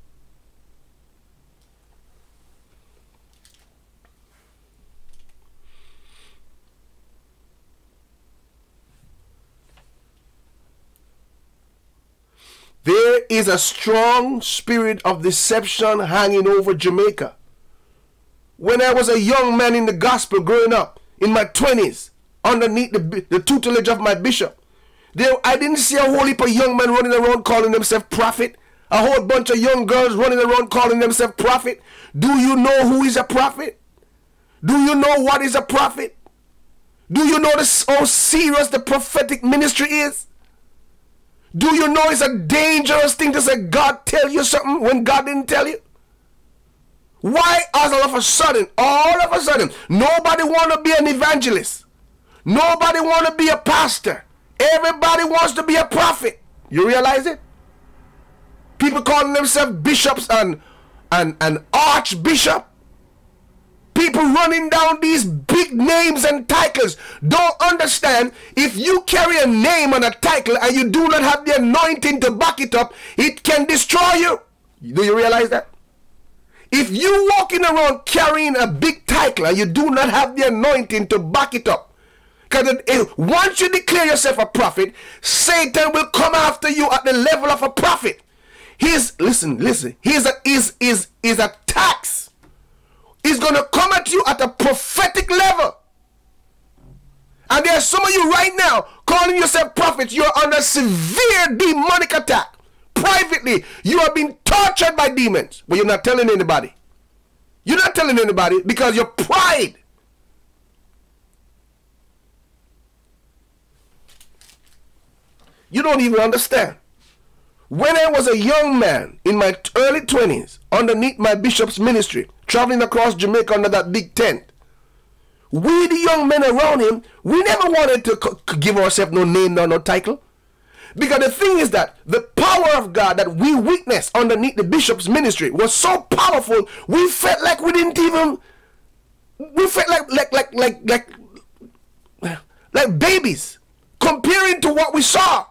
There is a strong spirit of deception hanging over Jamaica. When I was a young man in the gospel growing up, in my twenties, underneath the, the tutelage of my bishop, there, I didn't see a whole heap of young men running around calling themselves prophet. A whole bunch of young girls running around calling themselves prophet. Do you know who is a prophet? Do you know what is a prophet? Do you know this, how serious the prophetic ministry is? Do you know it's a dangerous thing to say God tell you something when God didn't tell you? Why all of a sudden, all of a sudden, nobody want to be an evangelist? Nobody want to be a pastor. Everybody wants to be a prophet. You realize it? People calling themselves bishops and, and, and archbishop. People running down these big names and titles don't understand if you carry a name and a title and you do not have the anointing to back it up, it can destroy you. Do you realize that? If you walking around carrying a big title and you do not have the anointing to back it up, because once you declare yourself a prophet, Satan will come after you at the level of a prophet. His, listen, listen, his, his, his, his attacks is going to come at you at a prophetic level. And there's some of you right now calling yourself prophets. You're under severe demonic attack. Privately, you are being tortured by demons, but you're not telling anybody. You're not telling anybody because your pride. You don't even understand. When I was a young man in my early twenties, underneath my bishop's ministry, traveling across Jamaica under that big tent, we, the young men around him, we never wanted to give ourselves no name nor no title. Because the thing is that the power of God that we witnessed underneath the bishop's ministry was so powerful, we felt like we didn't even, we felt like, like, like, like, like, like babies comparing to what we saw.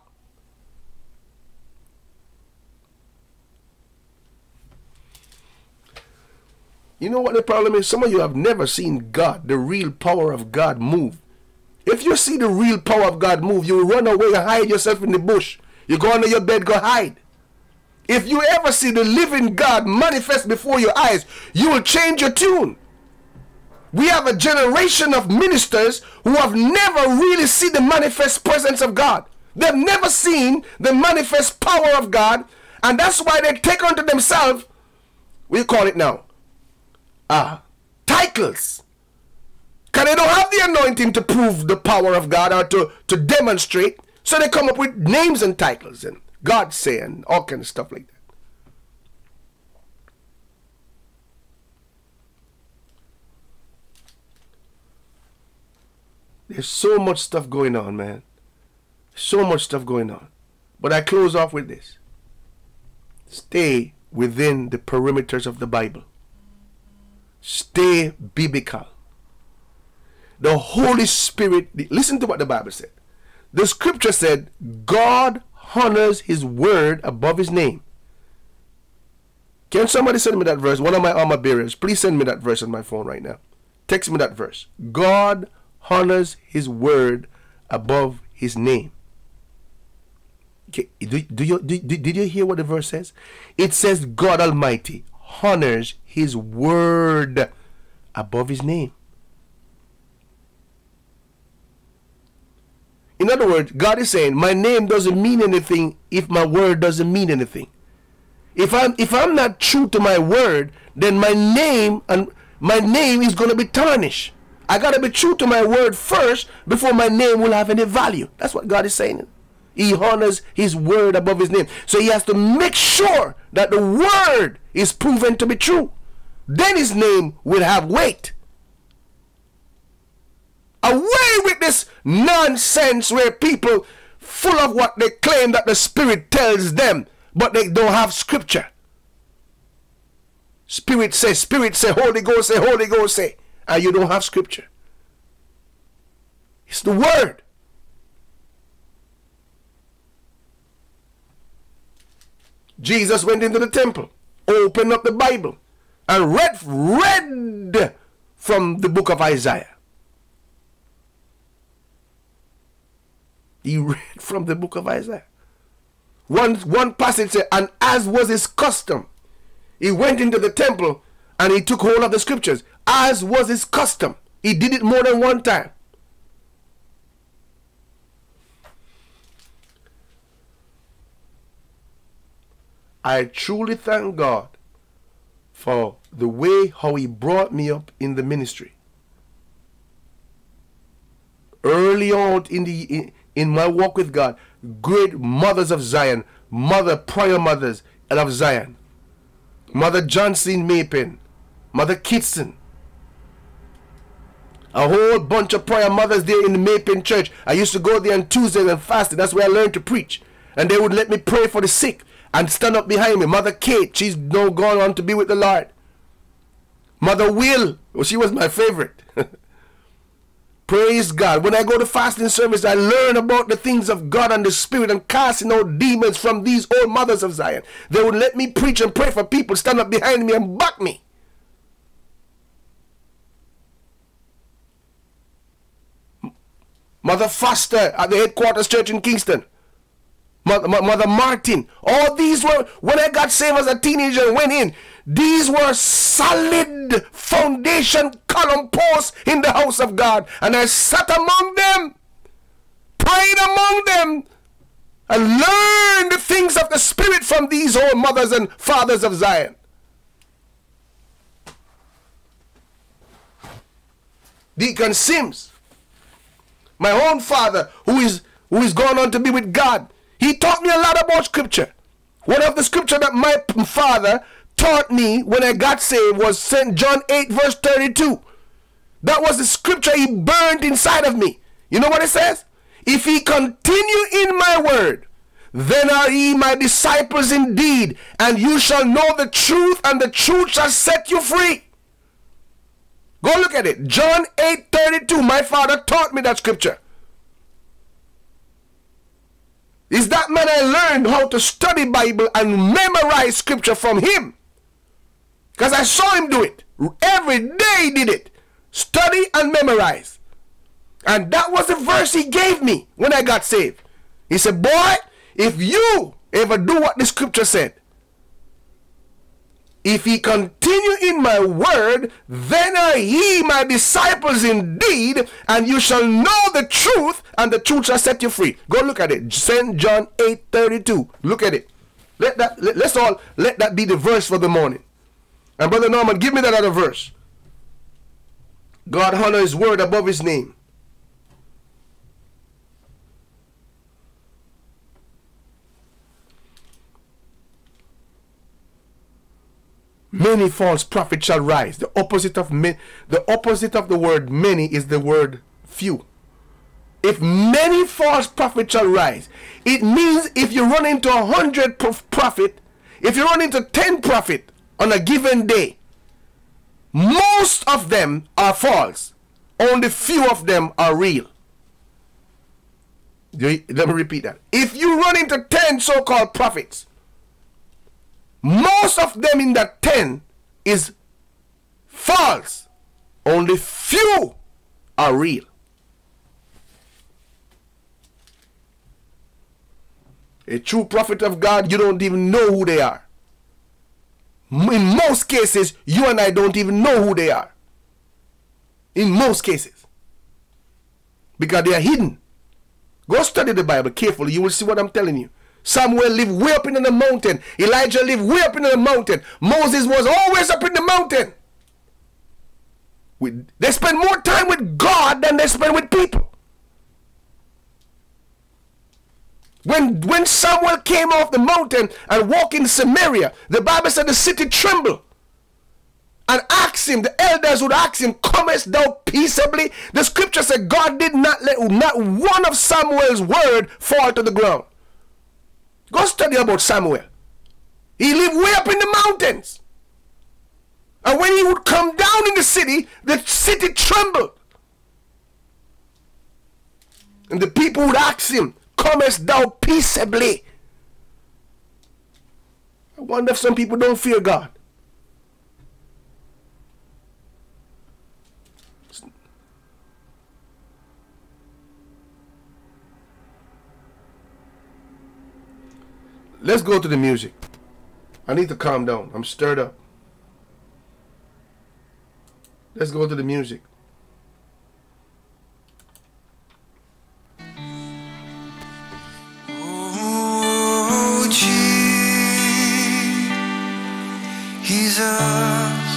You know what the problem is? Some of you have never seen God, the real power of God move. If you see the real power of God move, you will run away and hide yourself in the bush. You go under your bed, go hide. If you ever see the living God manifest before your eyes, you will change your tune. We have a generation of ministers who have never really seen the manifest presence of God. They've never seen the manifest power of God, and that's why they take unto themselves, we call it now, uh, titles. Because they don't have the anointing to prove the power of God or to, to demonstrate. So they come up with names and titles and God say and all kind of stuff like that. There's so much stuff going on, man. So much stuff going on. But I close off with this. Stay within the perimeters of the Bible. Stay biblical. The Holy Spirit, listen to what the Bible said. The scripture said, God honors his word above his name. Can somebody send me that verse? One of my armor bearers, please send me that verse on my phone right now. Text me that verse. God honors his word above his name. Okay, do, do you, do, did you hear what the verse says? It says God Almighty honors his word above his name. In other words, God is saying, my name doesn't mean anything if my word doesn't mean anything. If I'm if I'm not true to my word, then my name and my name is going to be tarnished. I got to be true to my word first before my name will have any value. That's what God is saying. He honors his word above his name. So he has to make sure that the word is proven to be true. Then his name will have weight. Away with this nonsense where people full of what they claim that the Spirit tells them, but they don't have scripture. Spirit say, Spirit say, Holy Ghost say, Holy Ghost say, and you don't have scripture. It's the word. Jesus went into the temple, opened up the Bible, and read, read from the book of Isaiah. He read from the book of Isaiah. One, one passage said, and as was his custom, he went into the temple and he took hold of the scriptures. As was his custom. He did it more than one time. I truly thank God for the way how he brought me up in the ministry. Early on in the in, in my walk with God, great mothers of Zion, mother prior mothers of Zion, Mother Johnson Mapin, Mother Kitson, a whole bunch of prior mothers there in the Mapin church. I used to go there on Tuesdays and fasting. That's where I learned to preach. And they would let me pray for the sick and stand up behind me. Mother Kate, she's now gone on to be with the Lord. Mother Will, well, she was my favorite. Praise God. When I go to fasting service, I learn about the things of God and the Spirit and casting out demons from these old mothers of Zion. They would let me preach and pray for people, stand up behind me and back me. Mother Foster at the headquarters church in Kingston. Mother, Mother Martin. All these were, when I got saved as a teenager and went in, these were solid foundation column posts in the house of God. And I sat among them, prayed among them, and learned the things of the Spirit from these old mothers and fathers of Zion. Deacon Sims, my own father, who is who is gone on to be with God, he taught me a lot about scripture. One of the scripture that my father taught me when I got saved was Saint John eight verse thirty-two. That was the scripture he burned inside of me. You know what it says? If ye continue in my word, then are ye my disciples indeed, and you shall know the truth, and the truth shall set you free. Go look at it. John eight thirty-two. My father taught me that scripture. Is that man I learned how to study Bible and memorize scripture from him. Because I saw him do it. Every day he did it. Study and memorize. And that was the verse he gave me when I got saved. He said, boy, if you ever do what the scripture said, if ye continue in my word, then are ye my disciples indeed, and you shall know the truth, and the truth shall set you free. Go look at it. Saint John eight thirty-two. Look at it. Let that, let, let's all let that be the verse for the morning. And Brother Norman, give me that other verse. God honor his word above his name. Many false prophets shall rise. The opposite of ma- the opposite of the word many is the word few. If many false prophets shall rise, it means if you run into a hundred prophet, if you run into ten prophet on a given day, Most of them are false. Only few of them are real. Let me repeat that. If you run into ten so-called prophets, most of them in that ten is false. Only few are real. A true prophet of God, you don't even know who they are. In most cases, you and I don't even know who they are. In most cases. Because they are hidden. Go study the Bible carefully. You will see what I'm telling you. Samuel lived way up in the mountain. Elijah lived way up in the mountain. Moses was always up in the mountain. We, they spend more time with God than they spend with people. When, when Samuel came off the mountain and walked in Samaria, the Bible said the city trembled. And asked him, the elders would ask him, comest thou peaceably? The scripture said God did not let not one of Samuel's word fall to the ground. Go study about Samuel. He lived way up in the mountains. And when he would come down in the city, the city trembled. And the people would ask him, comest thou peaceably? I wonder if some people don't fear God. Let's go to the music. I need to calm down. I'm stirred up. Let's go to the music. Oh, Jesus,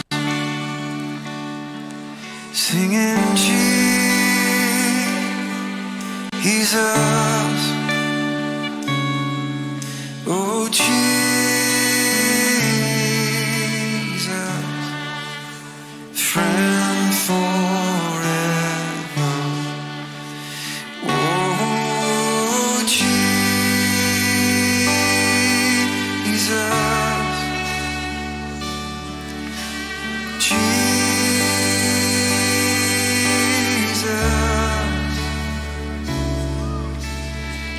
singing Jesus, oh Jesus, friend forever. Oh Jesus, Jesus,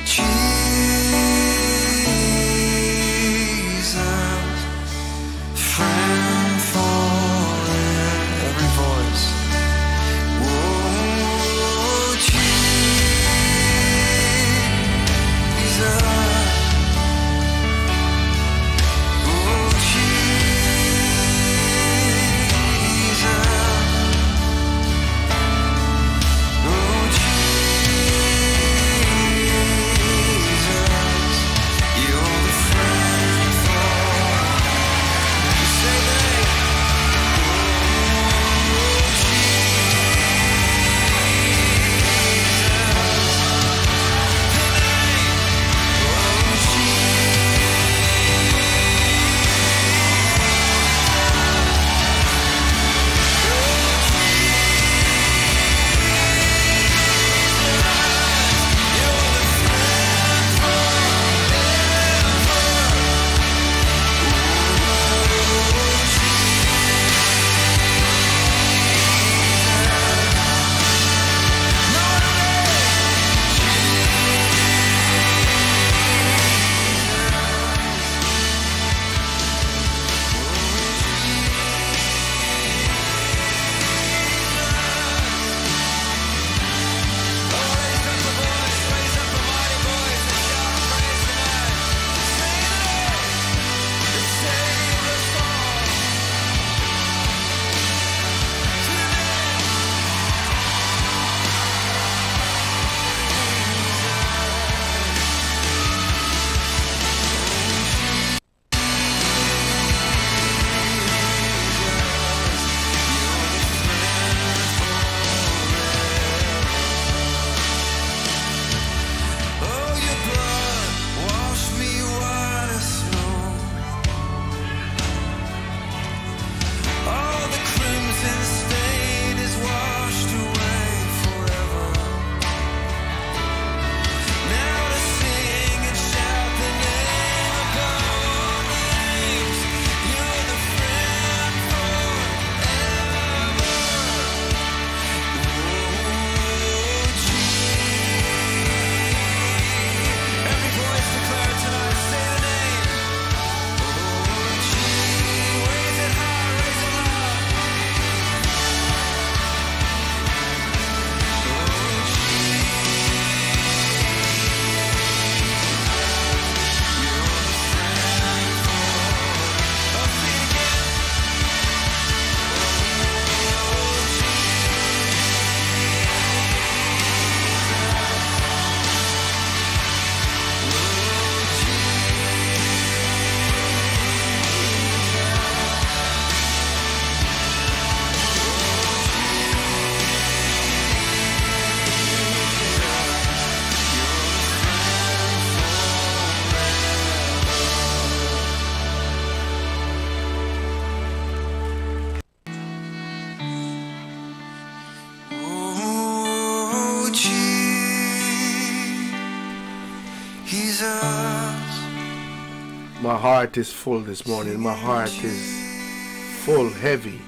Jesus. My heart is full this morning. My heart is full, heavy.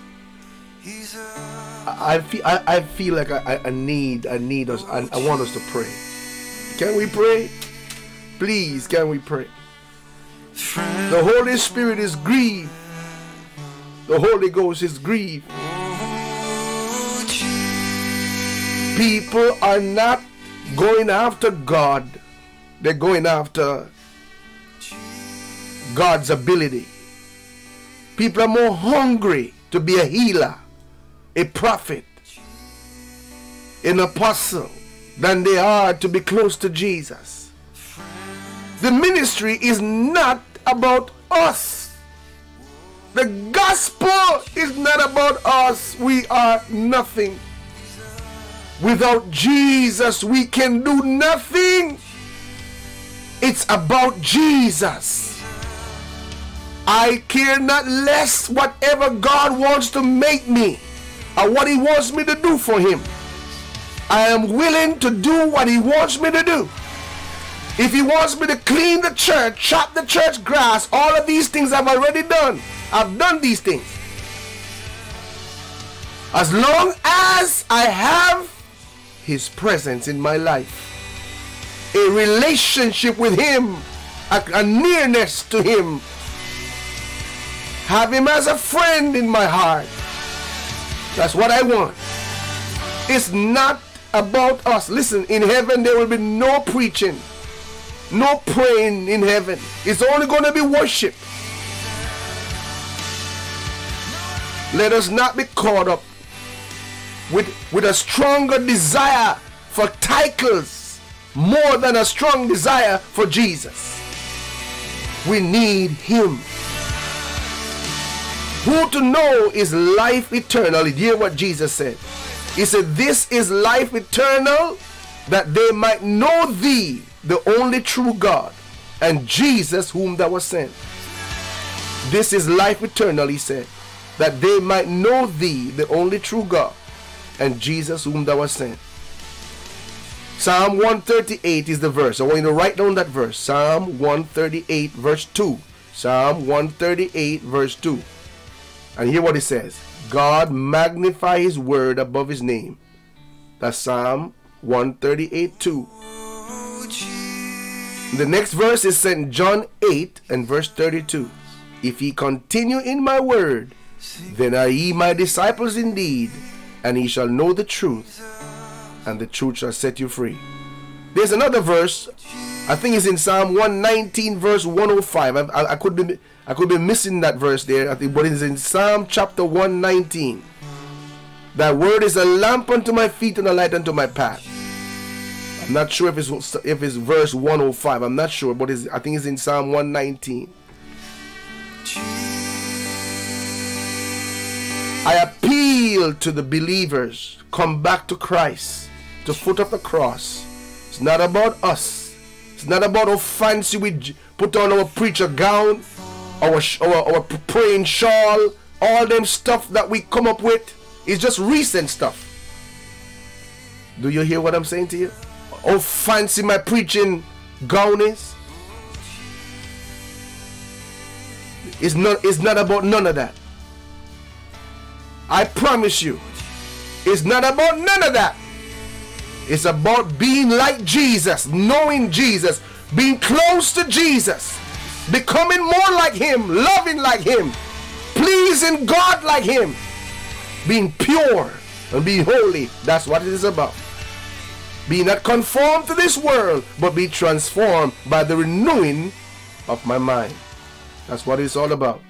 I, I feel I, I feel like I, I need I need us I, I want us to pray. Can we pray? Please, can we pray? The Holy Spirit is grieved. The Holy Ghost is grieved. People are not going after God. They're going after God's ability. People are more hungry to be a healer, a prophet, an apostle, than they are to be close to Jesus. The ministry is not about us. The gospel is not about us. We are nothing. Without Jesus, we can do nothing. It's about Jesus. I care not less whatever God wants to make me or what He wants me to do for Him. I am willing to do what He wants me to do. If He wants me to clean the church, chop the church grass, all of these things I've already done. I've done these things. As long as I have His presence in my life, a relationship with Him, a, a nearness to Him, have Him as a friend in my heart. That's what I want. It's not about us. Listen, in heaven there will be no preaching, no praying in heaven. It's only going to be worship. Let us not be caught up with, with a stronger desire for titles more than a strong desire for Jesus. We need Him. Who to know is life eternal. Hear what Jesus said. He said, this is life eternal, that they might know Thee, the only true God, and Jesus whom Thou hast sent. This is life eternal, He said, that they might know Thee, the only true God, and Jesus whom Thou hast sent. Psalm one thirty-eight is the verse. I want you to write down that verse. Psalm one thirty-eight verse two. Psalm one thirty-eight verse two. And hear what it says. God magnify His word above His name. That's Psalm one thirty-eight two. The next verse is Saint John eight and verse thirty-two. If ye continue in my word, then are ye my disciples indeed, and ye shall know the truth, and the truth shall set you free. There's another verse, I think it's in Psalm one nineteen verse one oh five. I, I, I could be I could be missing that verse there, I think, but it's in Psalm chapter one nineteen. That word is a lamp unto my feet and a light unto my path. I'm not sure if it's if it's verse one oh five. I'm not sure, but it's, I think it's in Psalm one nineteen. I appeal to the believers, come back to Christ, to the foot of the cross. It's not about us. It's not about how fancy we put on our preacher gown, our, our, our praying shawl, all them stuff that we come up with. It's just recent stuff. Do you hear what I'm saying to you? How fancy my preaching gown is? It's not, it's not about none of that. I promise you, it's not about none of that. It's about being like Jesus, knowing Jesus, being close to Jesus, becoming more like Him, loving like Him, pleasing God like Him, being pure and being holy. That's what it is about. Be not conformed to this world, but be transformed by the renewing of my mind. That's what it's all about.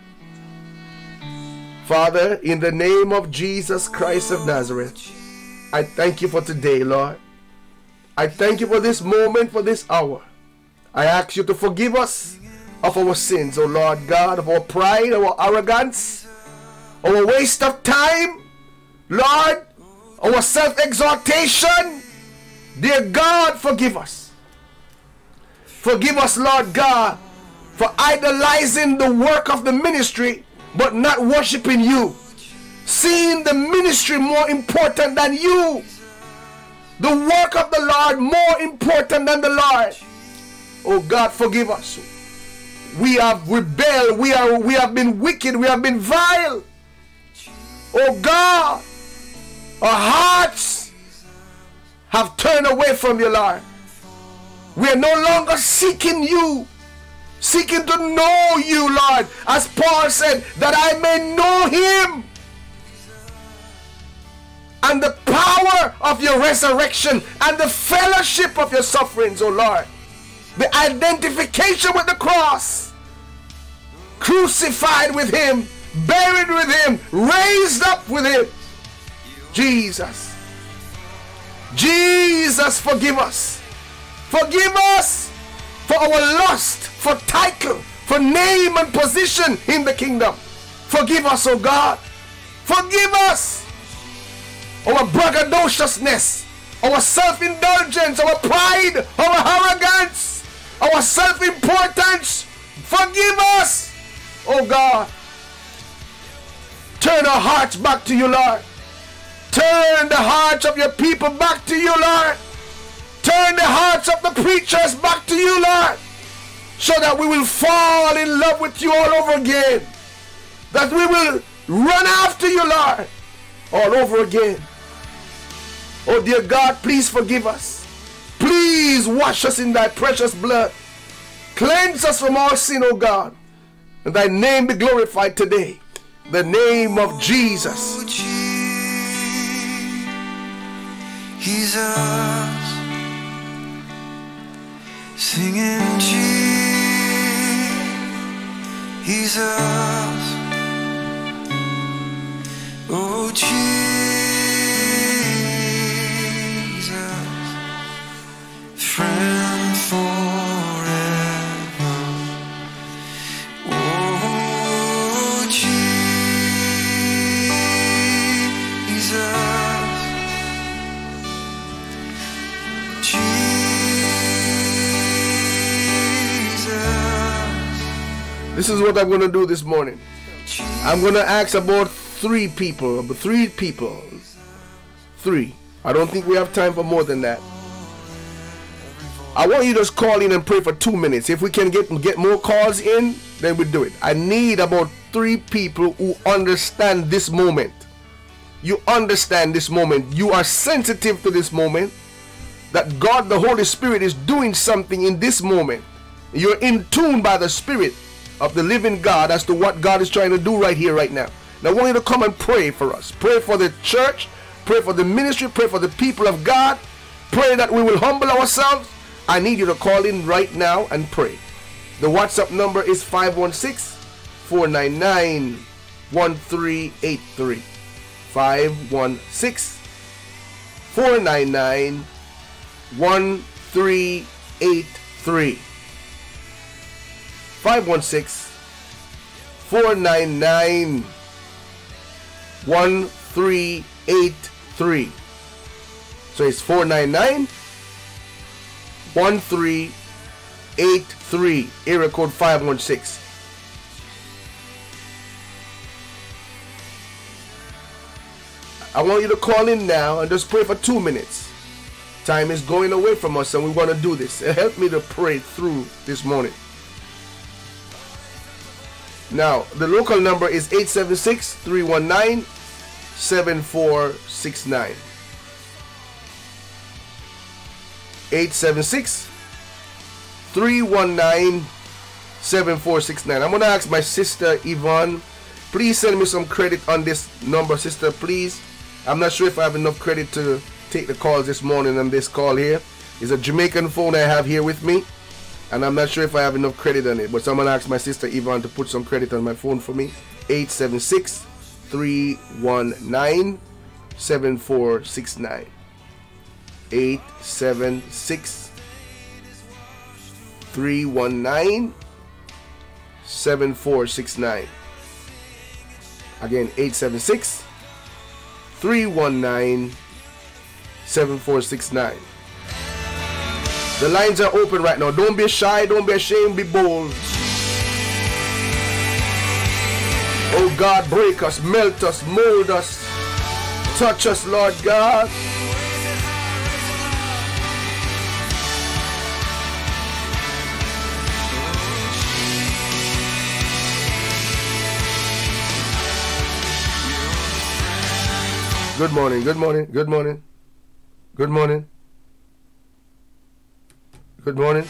Father, in the name of Jesus Christ of Nazareth, I thank you for today, Lord. I thank you for this moment, for this hour. I ask you to forgive us of our sins, O Lord God, of our pride, our arrogance, our waste of time, Lord, our self-exaltation. Dear God, forgive us. Forgive us, Lord God, for idolizing the work of the ministry, but not worshiping you, seeing the ministry more important than you. the work of the Lord more important than the Lord. Oh God, forgive us. We have rebelled. We are we have been wicked. We have been vile. Oh God, our hearts have turned away from you, Lord. We are no longer seeking you, seeking to know you, Lord, as Paul said, that I may know him and the power of your resurrection and the fellowship of your sufferings, oh Lord. The identification with the cross, crucified with him, buried with him, raised up with him. Jesus, Jesus, forgive us. Forgive us for our lust, for title, for name and position in the kingdom. Forgive us, oh God. Forgive us our braggadociousness, our self-indulgence, our pride, our arrogance, our self-importance. Forgive us, oh God. Turn our hearts back to you, Lord. Turn the hearts of your people back to you, Lord. Turn the hearts of the preachers back to you, Lord, so that we will fall in love with you all over again. That we will run after you, Lord, all over again. Oh dear God, please forgive us. Please wash us in thy precious blood. Cleanse us from all sin, oh God. And thy name be glorified today. The name of Jesus. Jesus, singing Jesus, oh Jesus, friend forever, oh Jesus. This is what I'm going to do this morning. I'm going to ask about three people. Three people. Three. I don't think we have time for more than that. I want you to just call in and pray for two minutes. If we can get, get more calls in, then we do it. I need about three people who understand this moment. You understand this moment. You are sensitive to this moment. That God, the Holy Spirit, is doing something in this moment. You're in tune by the Spirit of the living God as to what God is trying to do right here, right now. Now I want you to come and pray for us. Pray for the church. Pray for the ministry. Pray for the people of God. Pray that we will humble ourselves. I need you to call in right now and pray. The WhatsApp number is five one six, four nine nine, one three eight three. five one six, four nine nine, one three eight three. five one six, four nine nine, one three eight three. So it's four nine nine, one three eight three. Area code five one six. I want you to call in now and just pray for two minutes. Time is going away from us and we want to do this. Help me to pray through this morning. Now, the local number is eight seven six, three one nine, seven four six nine. eight seven six, three one nine, seven four six nine. I'm going to ask my sister Yvonne, please send me some credit on this number, sister, please. I'm not sure if I have enough credit to take the calls this morning on this call here. It's a Jamaican phone I have here with me. And I'm not sure if I have enough credit on it, but someone asked my sister Yvonne to put some credit on my phone for me. eight seven six, three one nine, seven four six nine. eight seven six, three one nine, seven four six nine. Again, eight seven six, three one nine, seven four six nine. The lines are open right now. Don't be shy, don't be ashamed, be bold. Oh God, break us, melt us, mold us, touch us, Lord God. Good morning, good morning, good morning. Good morning. Good morning.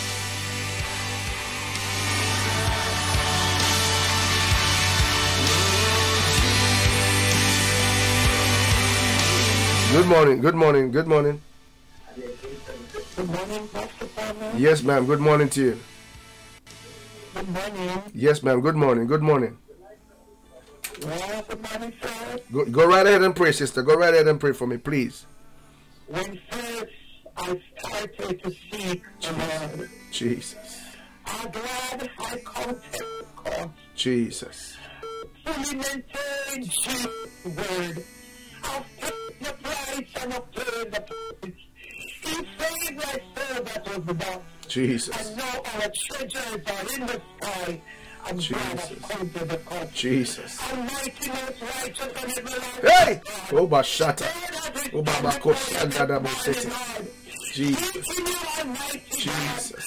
Good morning, good morning, good morning. Good morning, Pastor Palmer. Yes, ma'am, good morning to you. Good morning. Yes, ma'am, good morning, good morning. Well, good morning, sir. Go, go right ahead and pray, sister. Go right ahead and pray for me, please. When first I started to seek the Lord, Jesus. I'm glad I counted the cost. Jesus. Fully maintained Jesus' word. I've paid the price and I've paid the price. He saved my soul that was lost. Jesus. And now our treasures are in the sky. I'm glad Jesus. I've counted the cost. Jesus. Almighty, most righteous and everlasting Hey! God. Oba Shata. Oba Bakosha Gada Bosete. Jesus. Jesus.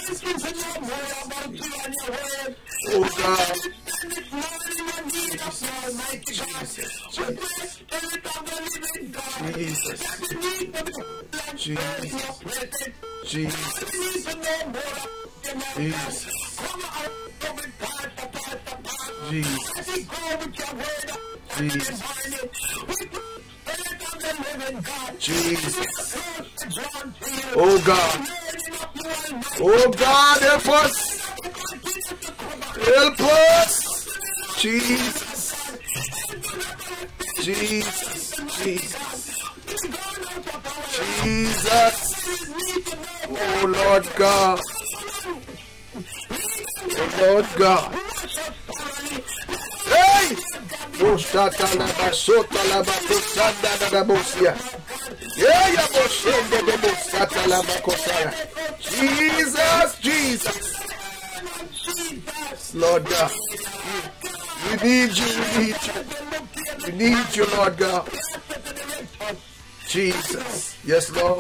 Oh God. Jesus. Jesus. Jesus. Jesus. Jesus. Jesus. Jesus. Jesus. Oh God. Oh God, help us. Help us. Jesus. Jesus. Jesus. Jesus. Oh Lord God. Oh Lord God. Hey! Oh Shatala Basota la Bakosanda da Bosia. Yeah, yeah, Boshende de Bosata la Bakosaya. Jesus, Jesus. Lord God. We need you, we need you. We need you, Lord God. Jesus. Yes, Lord.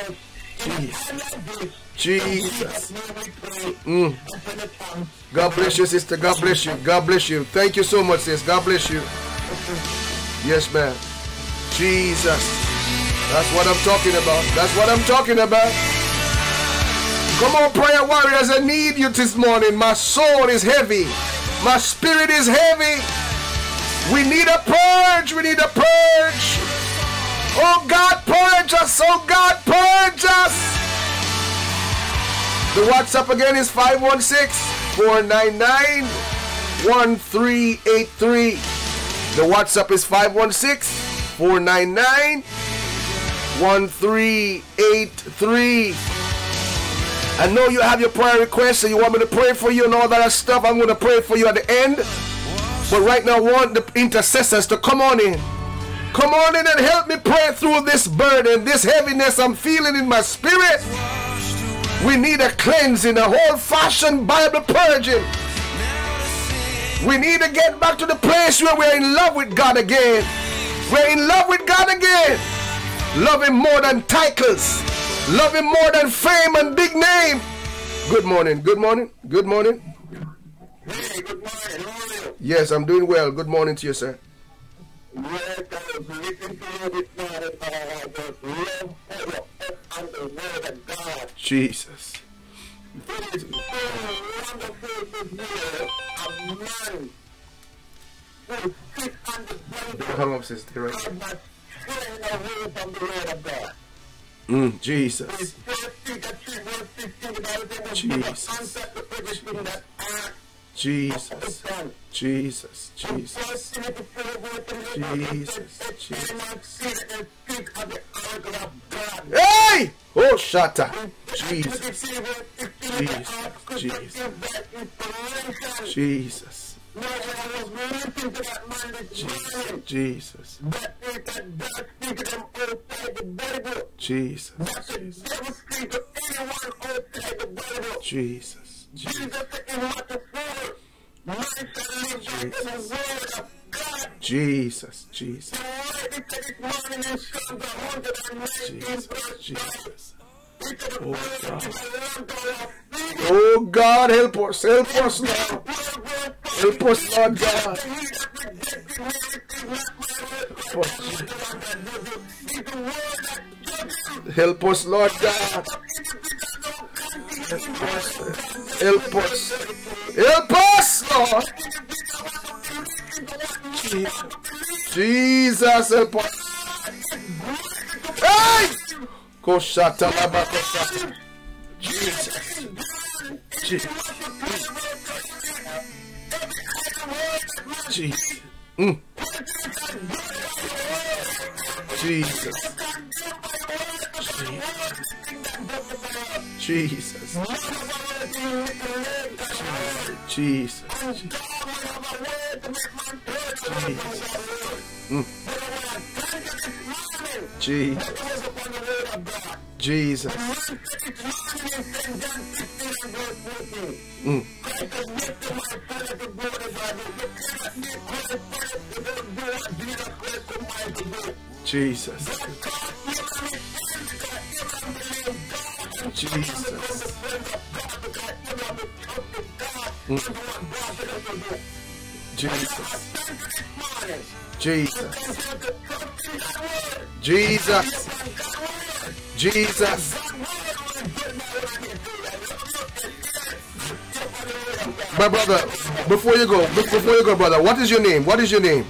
Jesus. Jesus. Mm. God bless you, sister. God bless you. God bless you. Thank you so much, sis. God bless you. Yes, ma'am. Jesus. That's what I'm talking about. That's what I'm talking about. Come on, prayer warriors. I need you this morning. My soul is heavy. My spirit is heavy. We need a purge. We need a purge. Oh, God, purge us. Oh, God, purge us. The WhatsApp again is five one six, four nine nine, one three eight three. The WhatsApp is five one six, four nine nine, one three eight three. I know you have your prayer requests and you want me to pray for you and all that stuff. I'm going to pray for you at the end. But right now I want the intercessors to come on in. Come on in and help me pray through this burden, this heaviness I'm feeling in my spirit. We need a cleansing, a whole-fashioned Bible purging. We need to get back to the place where we're in love with God again. We're in love with God again. Love Him more than titles. Love Him more than fame and big name. Good morning. Good morning. Good morning. Hey, good morning. How are you? Yes, I'm doing well. Good morning to you, sir. Yes, I was listening to you this morning. I just love how you're up on the word of God. Jesus. It is so wonderful to hear a man who sits on the Bible Hang up, sister. Right. and not straying away from the word of God. Mm, Jesus. First Peter three verse fifteen, the Bible says, Jesus. answer to everything that asks Jesus. is done. Jesus. Jesus. First Timothy four verse eleven, Jesus. Jesus. And speak of the oracle of God. Hey! Oh, Shatta. Jesus. Jesus. Jesus. Jesus. No, when I was listening to that man this morning, Jesus. that is that God speak to them outside the Bible. Jesus. That the devil speak to anyone outside the Bible. Jesus. Jesus said in Matthew four, man shall live by the word of God. Jesus. Jesus. The word it said this morning in Psalms one nineteen Jesus. verse Jesus. five. It said the Oh, word God. is a lamp to our feet. Oh, God, help us. Help us, Lord. Help us, Lord God. Help us, Help us, Lord God. Help us. Help us. Help us, Lord. Jesus, help us. Hey! Koshata laba koshata. Jesus. Jesus. Jesus. Mm. Jesus. Jesus. Jesus. Mm. Jesus. Jesus. Mm. Jesus. Jesus. Mm. Jesus. Jesus. Jesus. Jesus. My brother, before you go, before you go, brother, what is your name? What is your name?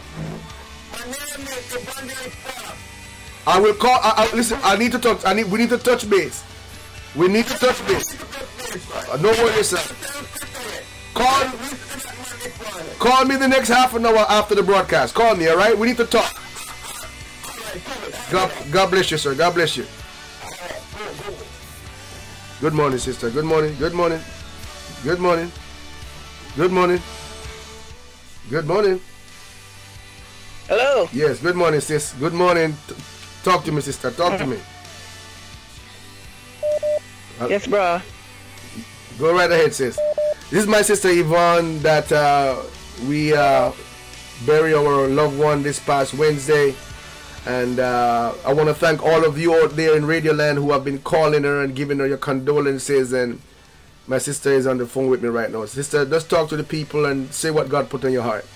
I will call. I, I, listen, I need to talk. I need. We need to touch base. We need to touch base. Uh, no worries, sir. Call. Call me the next half an hour after the broadcast. Call me, all right? We need to talk. God, God bless you, sir. God bless you. Good morning, sister. Good morning. Good morning. Good morning. Good morning. Good morning. Hello. Yes, good morning, sis. Good morning. T- Talk to me, sister. Talk to me. Yes, bro. Go right ahead, sis. This is my sister Yvonne that uh, we uh, bury our loved one this past Wednesday. And uh, I want to thank all of you out there in Radio Land who have been calling her and giving her your condolences. And my sister is on the phone with me right now. Sister, just talk to the people and say what God put on your heart.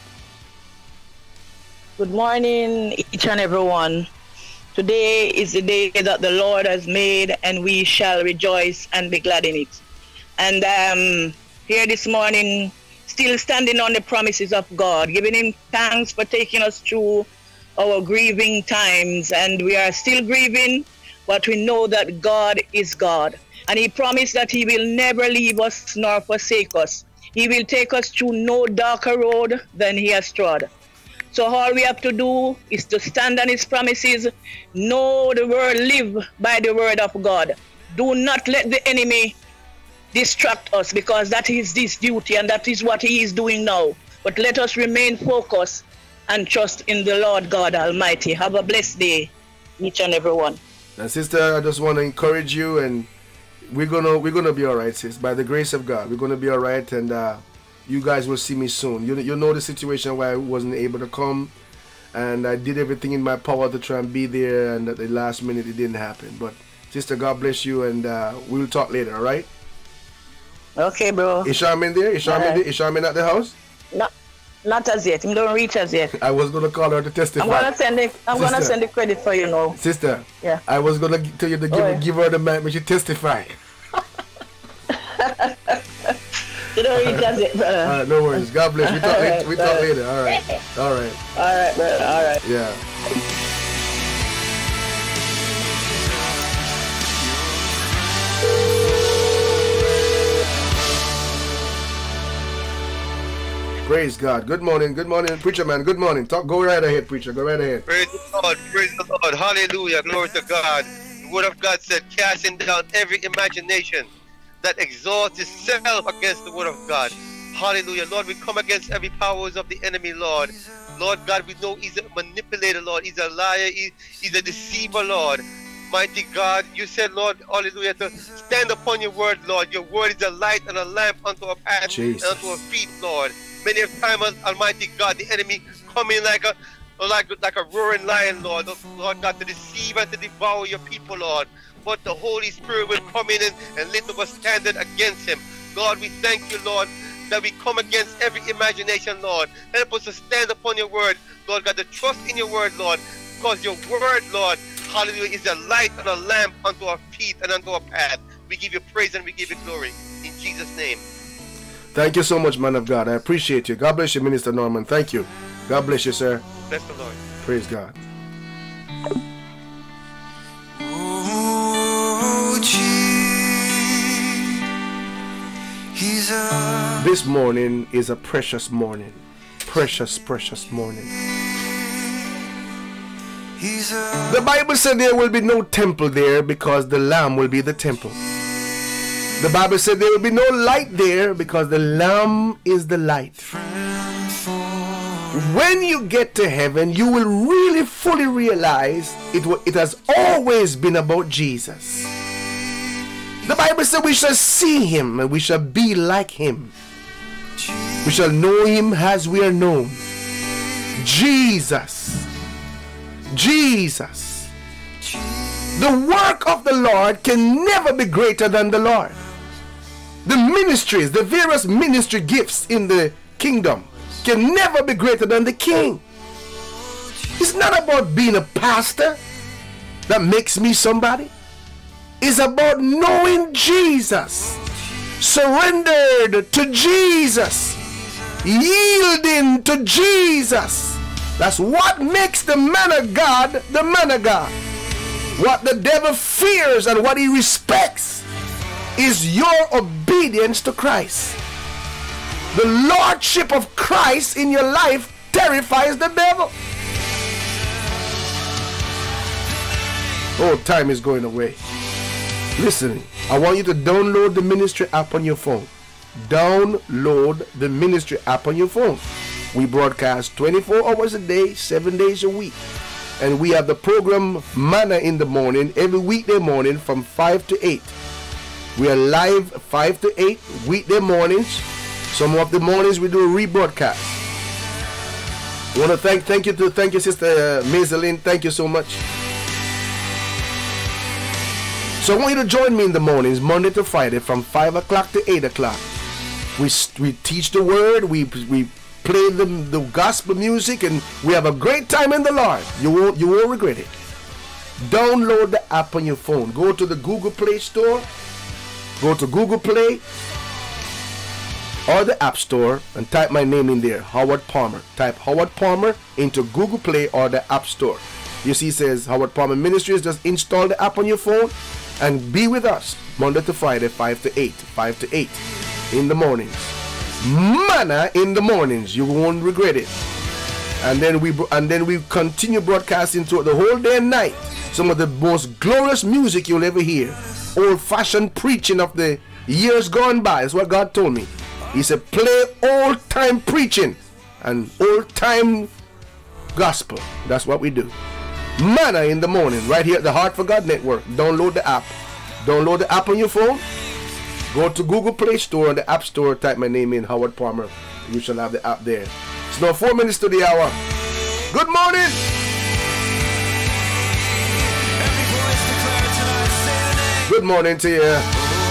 Good morning, each and everyone. Today is the day that the Lord has made, and we shall rejoice and be glad in it. And um, here this morning, still standing on the promises of God, giving Him thanks for taking us through our grieving times. And we are still grieving, but we know that God is God. And He promised that He will never leave us nor forsake us. He will take us through no darker road than He has trod. So all we have to do is to stand on His promises, know the word, live by the word of God. Do not let the enemy distract us, because that is His duty and that is what He is doing now. But let us remain focused and trust in the Lord God Almighty. Have a blessed day, each and every one. And sister, I just want to encourage you, and we're gonna we're gonna be all right, sis. By the grace of God, we're gonna be all right, and uh, you guys will see me soon. You you know the situation why I wasn't able to come, and I did everything in my power to try and be there, and at the last minute it didn't happen. But sister, God bless you, and uh, we'll talk later. All right? Okay, bro. Is Charmaine there? Is Charmaine, Alright. there? Is Charmaine at the house? Not, not as yet. I don't reach as yet. I was gonna call her to testify. I'm gonna send it. I'm gonna Sister. send the credit for you now. Sister, Yeah. I was gonna g- tell you to give, Alright. give her the mic, but she testify. You don't reach as yet, brother. All right, no worries. God bless. We talk, Alright, we talk brother. later. All right. All right. All right, brother. All right. Yeah. Praise God. Good morning. Good morning, preacher man. Good morning. Talk. Go right ahead, preacher. Go right ahead. Praise the Lord, praise the Lord, hallelujah, glory to God. The word of God said, casting down every imagination that exalts itself against the word of God. Hallelujah, Lord, we come against every powers of the enemy, Lord. Lord God, we know he's a manipulator, Lord. He's a liar, he, he's a deceiver, Lord. Mighty God, you said, Lord, hallelujah, to stand upon your word, Lord. Your word is a light and a lamp unto our path Jesus. and unto our feet, Lord. Many a time, Almighty God, the enemy coming like a like, like a roaring lion, Lord. Lord God, to deceive and to devour your people, Lord. But the Holy Spirit will come in and, and lift up a standard against him. Lord, we thank you, Lord, that we come against every imagination, Lord. Help us to stand upon your word, Lord God, to trust in your word, Lord, because your word, Lord, hallelujah, is a light and a lamp unto our feet and unto our path. We give you praise and we give you glory. In Jesus' name. Thank you so much, man of God. I appreciate you. God bless you, Minister Norman. Thank you. God bless you, sir. Bless the Lord. Praise God. Oh, gee, he's a This morning is a precious morning. Precious, precious morning. he's a The Bible said there will be no temple there because the Lamb will be the temple. The Bible said there will be no light there because the Lamb is the light. friend for When you get to heaven, you will really fully realize it, wa- it has always been about Jesus. The Bible said we shall see him and we shall be like him. We shall know him as we are known. Jesus. Jesus. The work of the Lord can never be greater than the Lord. The ministries, the various ministry gifts in the kingdom can never be greater than the king. It's not about being a pastor that makes me somebody. It's about knowing Jesus, surrendered to Jesus, yielding to Jesus. That's what makes the man of God the man of God. What the devil fears and what he respects is your obedience to Christ. The lordship of Christ in your life terrifies the devil. Oh, time is going away. Listen, I want you to download the ministry app on your phone. Download the ministry app on your phone. We broadcast twenty-four hours a day, seven days a week. And we have the program Manna in the morning, every weekday morning from five to eight. We are live five to eight weekday mornings. Some of the mornings we do a rebroadcast. I want to thank thank you to thank you, Sister Mazeline. Thank you so much. So I want you to join me in the mornings, Monday to Friday, from five o'clock to eight o'clock. We we teach the word. We we play the the gospel music, and we have a great time in the Lord. You won't you won't regret it. Download the app on your phone. Go to the Google Play Store. Go to Google Play or the App Store and type my name in there, Howard Palmer. Type Howard Palmer into Google Play or the App Store. You see it says Howard Palmer Ministries. Just install the app on your phone and be with us Monday to Friday, five to eight. five to eight in the mornings. Manna in the mornings. You won't regret it. And then we and then we continue broadcasting throughout the whole day and night. Some of the most glorious music you'll ever hear. Old-fashioned preaching of the years gone by. That's what God told me. He said, play old-time preaching and old-time gospel. That's what we do. Manna in the morning, right here at the Heart for God Network. Download the app. Download the app on your phone. Go to Google Play Store and the App Store. Type my name in, Howard Palmer. You shall have the app there. It's now four minutes to the hour. Good morning. Good morning to you.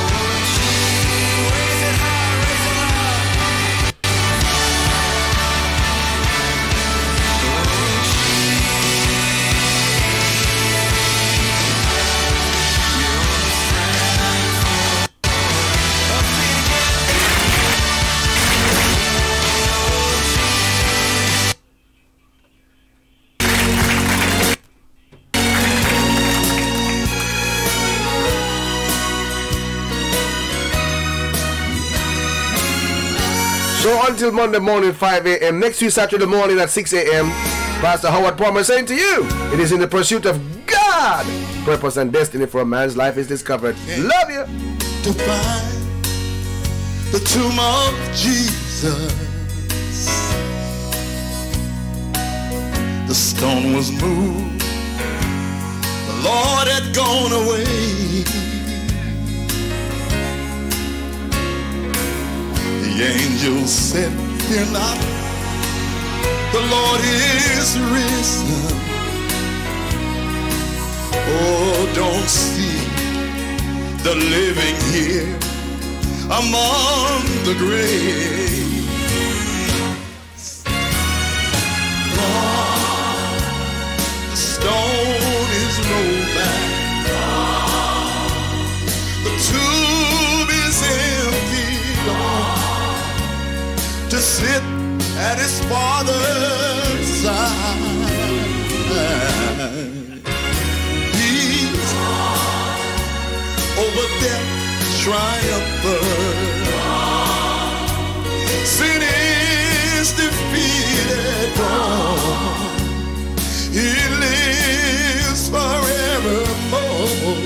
So until Monday morning, five a m Next week, Saturday morning at six a m Pastor Howard Palmer saying to you, it is in the pursuit of God. Purpose and destiny for a man's life is discovered. Love you. To find the tomb of Jesus. The stone was moved. The Lord had gone away. The angels said, fear not, the Lord is risen. Oh, don't see the living here among the grave. God, the stone is rolled sit at his father's side. He's over death triumphant. Sin is defeated. Gone. He lives forevermore.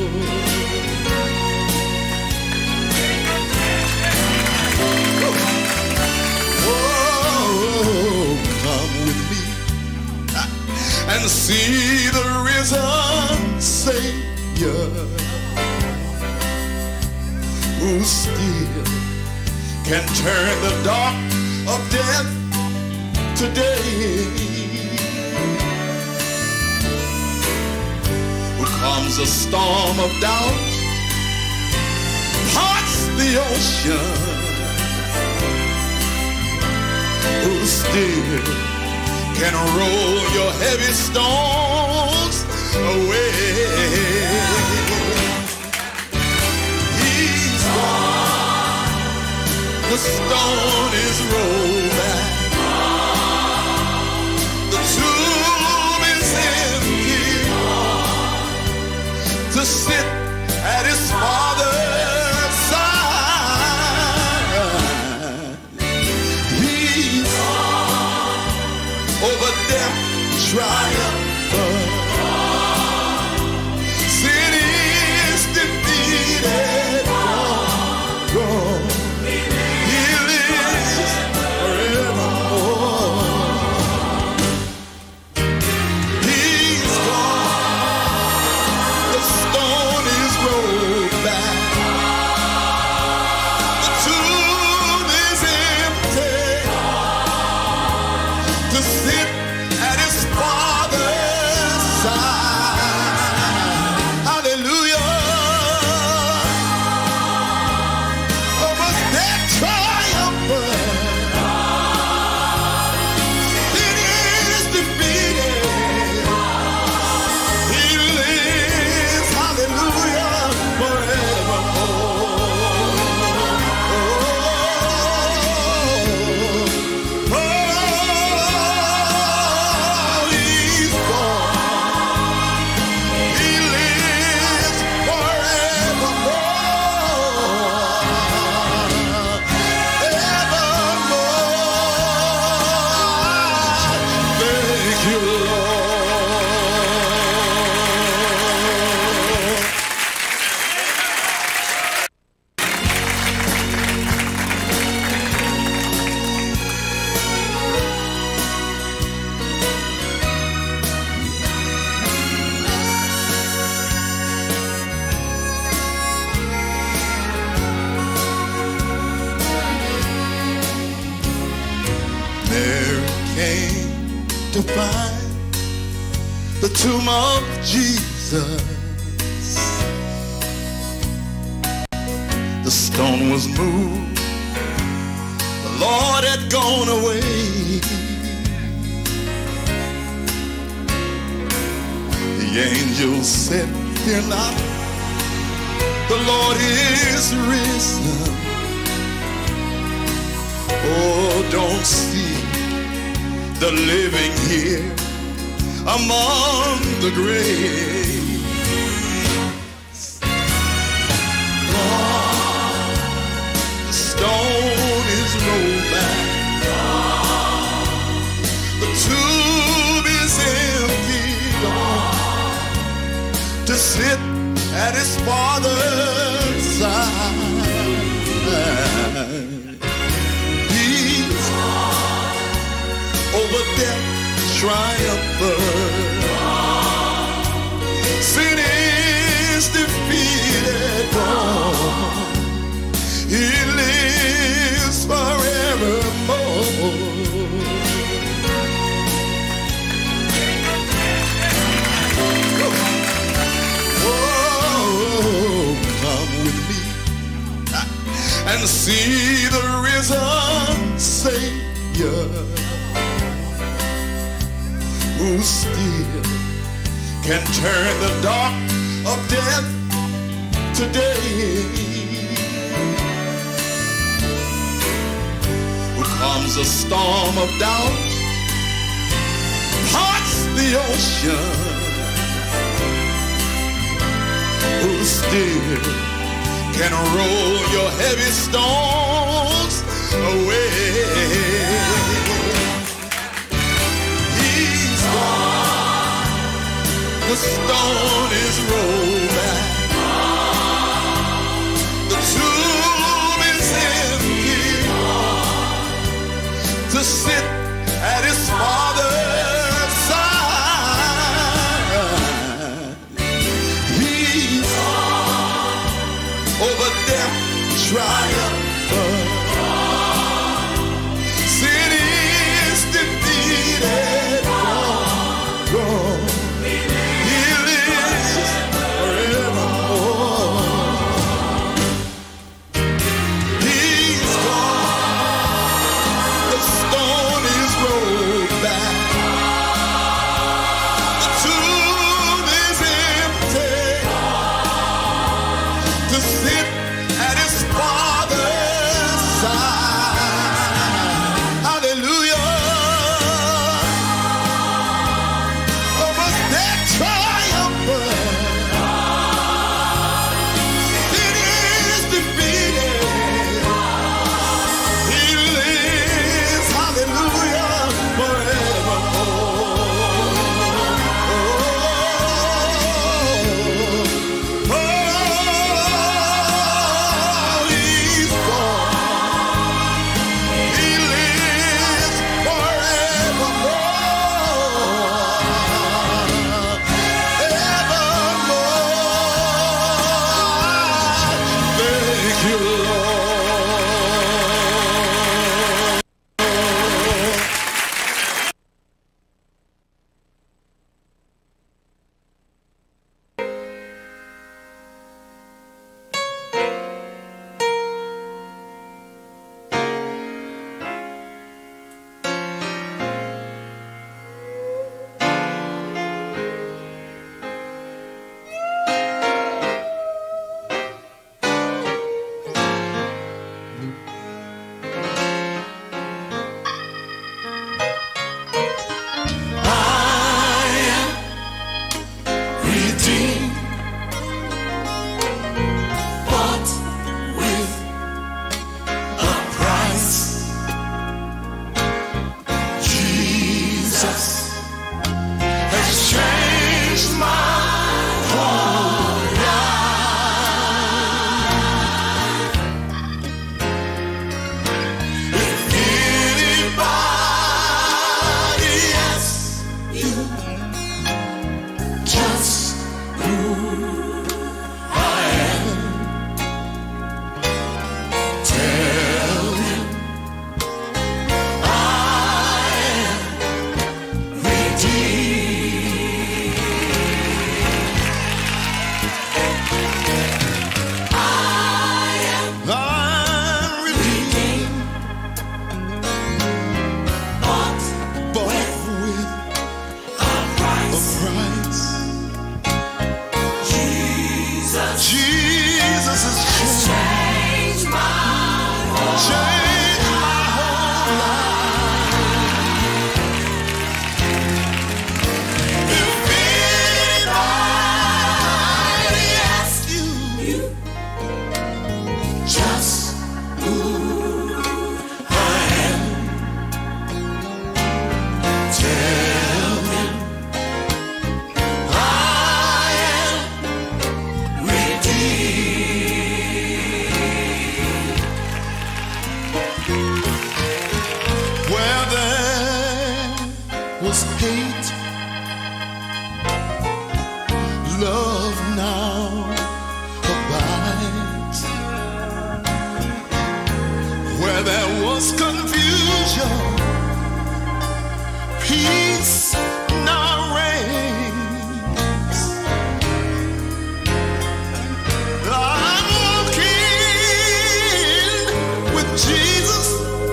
And see the risen Savior who still can turn the dark of death today. Who calms a storm of doubt, parts the ocean, who still can roll your heavy stones away. He's gone. The stone is rolled back. The tomb is empty. To sit at his father's side. He's over death triumphant. Sin is defeated. Gone. He lives forevermore. He's gone. The stone is rolled back. The tomb is empty. To sit at his father's side. Hallelujah. Over that triumphant. It is defeated. He lives, hallelujah, forevermore. Oh, oh, he's gone. He lives forevermore. Evermore. Thank you, Lord. Mary came to find the tomb of Jesus. The stone was moved. The Lord had gone away. The angels said, "Fear not, the Lord is risen." Oh, don't see the living here among the graves. Gone. The stone is rolled back. The tomb is empty. Gone. To sit at his father's side. He's over death triumphant. Sin is defeated. Gone. He lives forevermore. Oh, come with me and see the risen Savior who still can turn the dark of death today. Who comes a storm of doubt, parts the ocean, who still can roll your heavy stones away. He's gone, the stone is rolled back, the tomb is empty, to sit at his father's side. He's over death triumphant. Sin is defeated. Gone, gone. He lives forevermore. He's gone. The stone is rolled back. The tomb is empty. To sit at his father's side. Hallelujah. Over that triumphant. Sin is defeated. He lives, hallelujah, forevermore. Oh, oh, he's gone. He lives forevermore. Evermore. Thank you, Lord. Redeemed, bought with a price. Jesus has changed my whole life. If anybody asks you just who I am, tell him I am redeemed. I am I'm redeemed, bought, bought with a price. A price. Jesus, Jesus has changed my whole changed my whole life. If anybody asks you, just who I am, tell him I am redeemed. Where there was hate, love now abides. Where there was confusion, peace now reigns. I'm walking with Jesus.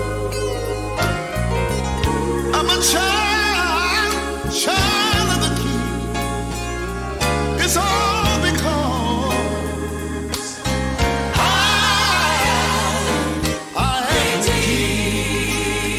I'm a child, child of the King. It's all because I, I am redeemed.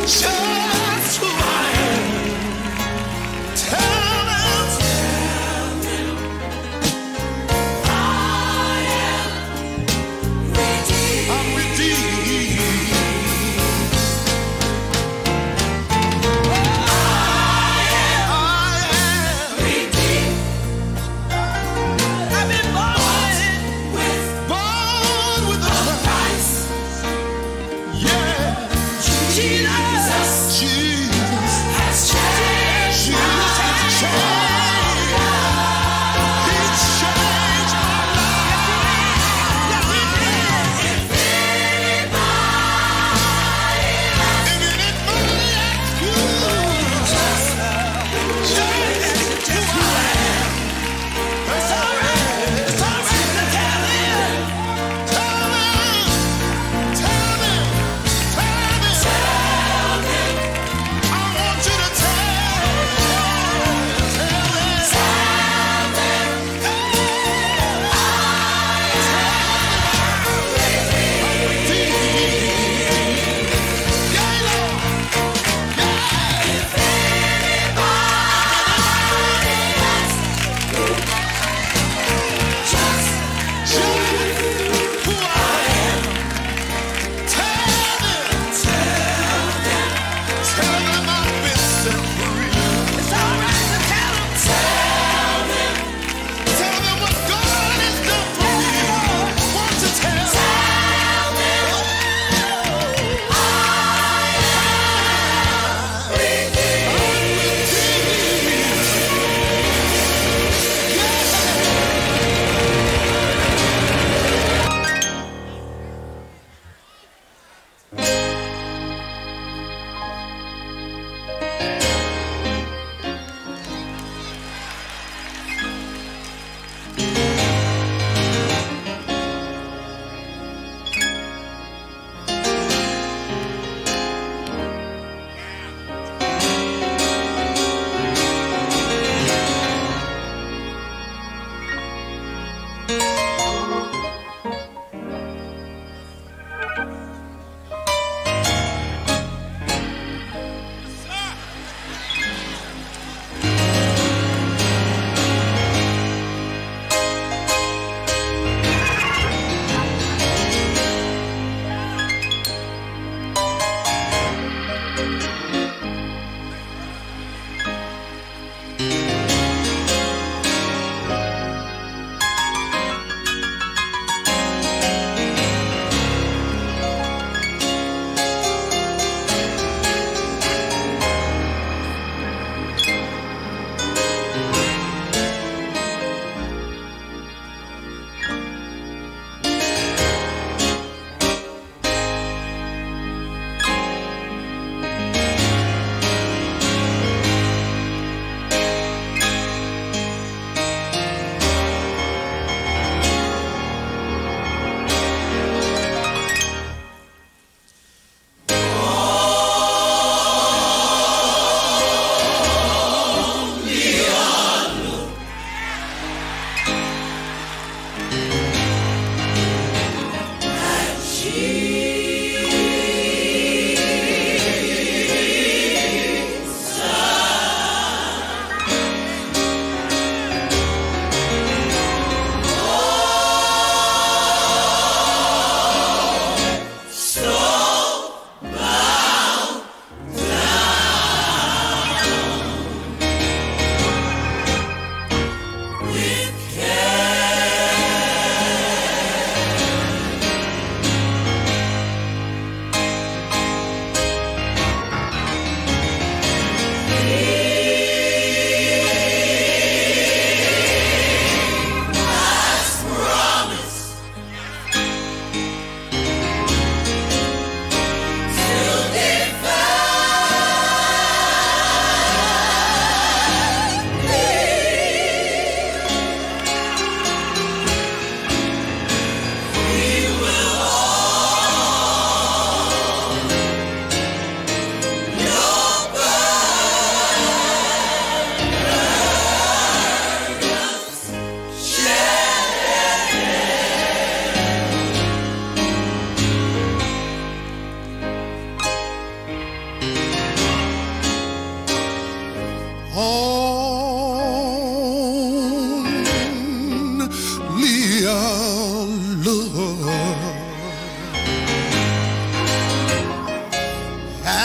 just who I am. Tell them, tell them I am redeemed. I'm redeemed. I am, I am redeemed. I've been born with, born with a price. Yeah. Jesus, Jesus has changed. Jesus has changed. He changed my life. If anybody asks you, just, just who I am, it's alright. It's alright to tell them. Tell them. Tell them. Tell them.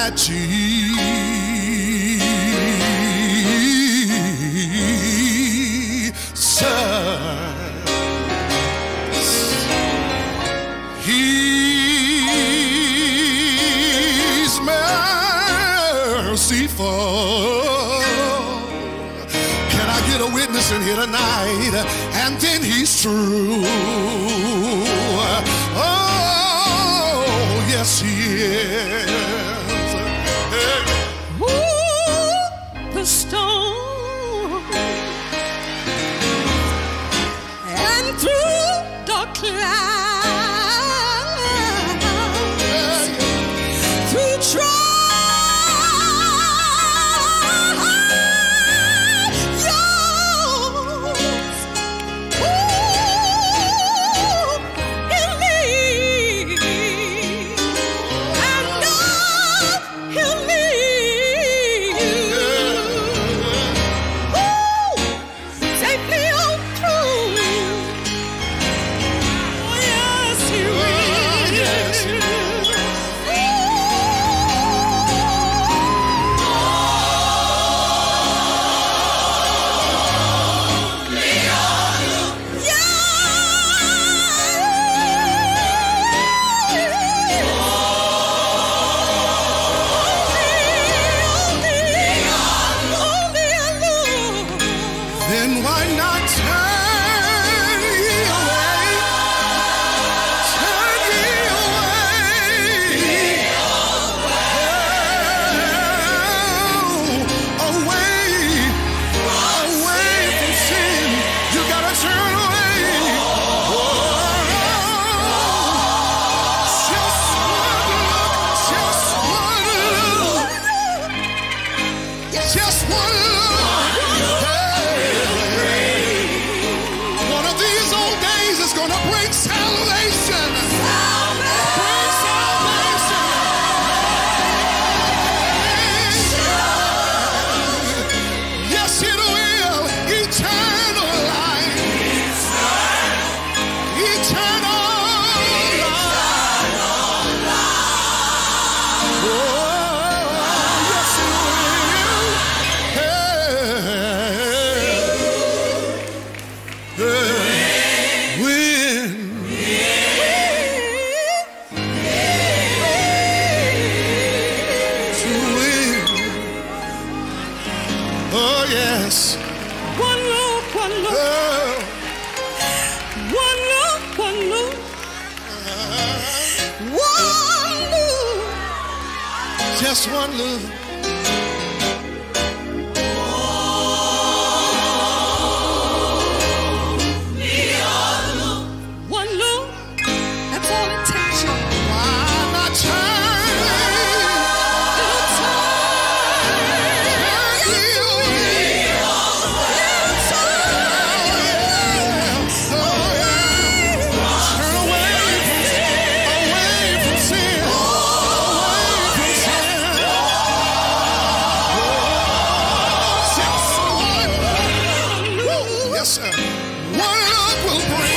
that Jesus, He's merciful. Can I get a witness in here tonight? And then He's true. Oh, yes, He is. Hey. Ooh, the storm and through the clouds, through trials, ooh, He'll lead, and oh, He'll lead you, ooh, safely on through. Oh, yes, He will. yes, He will. Then why not turn ye away? Turn ye away. Oh, away, away from sin. You gotta turn away. Oh, just one look, just one look, just one look. One of these old days is gonna bring salvation. Bring salvation. Yes, it will. Eternal life. Eternal life. Oh, yes, it will. Hey. Hey. When to win. Oh yes. One look, one look, Oh, one look, one look, one look. just one look. One look, that's all it takes, y'all. Why not turn? Turn ye away. Oh, yeah. Turn away from sin. Away from sin. Away from sin. Just one. Woo. Yes, sir. One look will bring.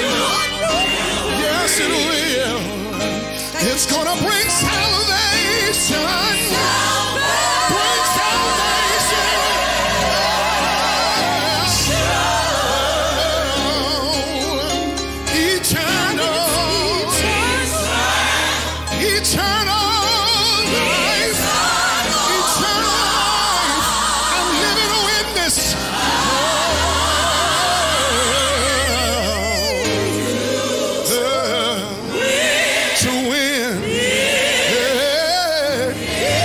Yes, it will. It's gonna bring salvation. Bring salvation. Eternal. Eternal life. Eternal life. I'm living a witness. To win. Yeah.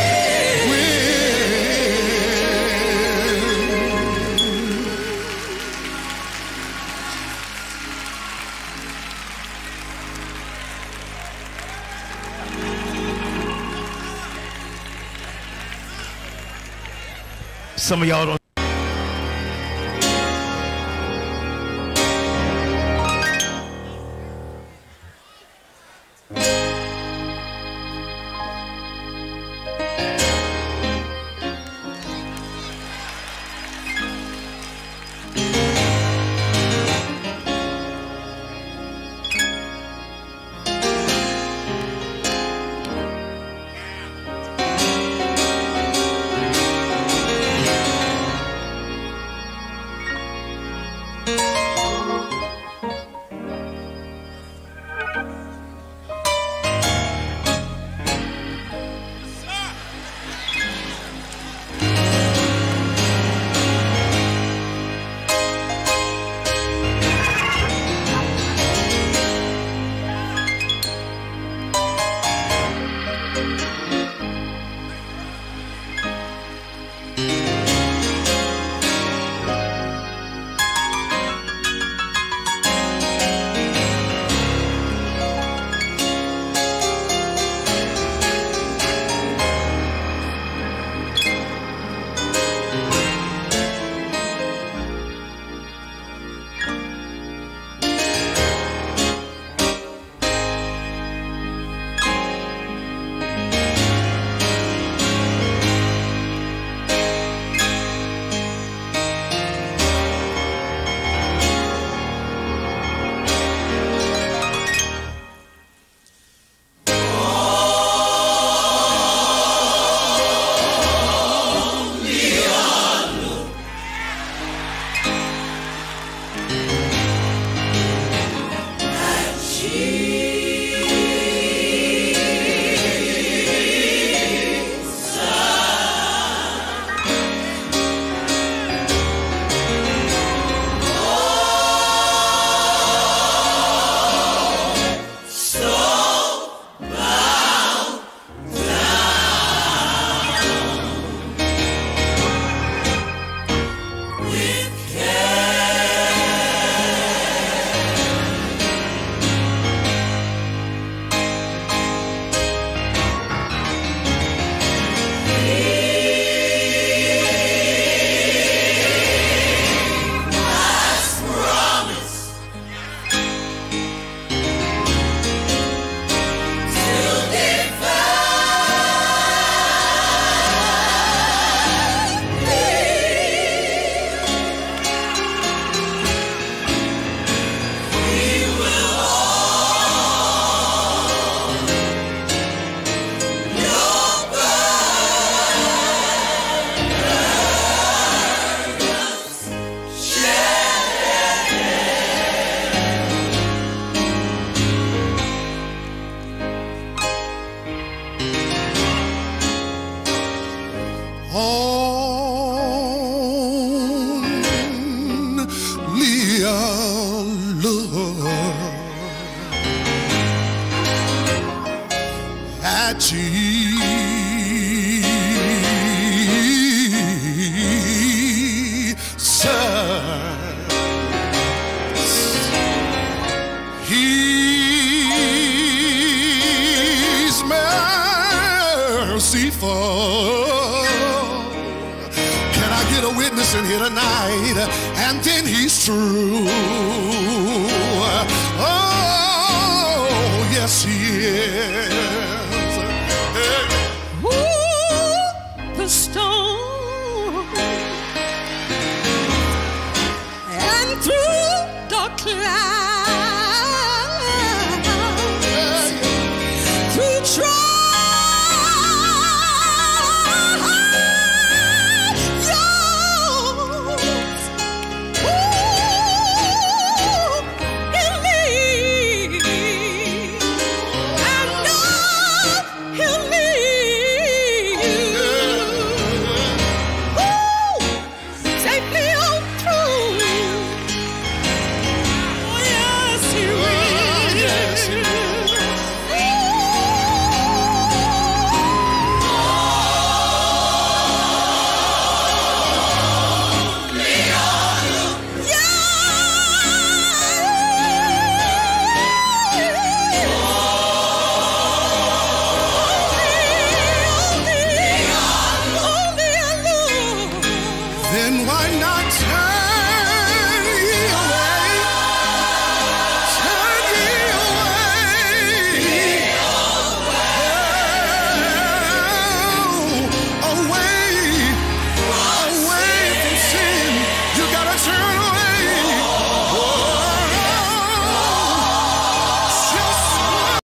Some of y'all don't. only a look at Jesus. He's merciful. Can I get a witness in here tonight? And then he's true. Oh, yes, he is. Hey. Ooh, the storm and through the clouds.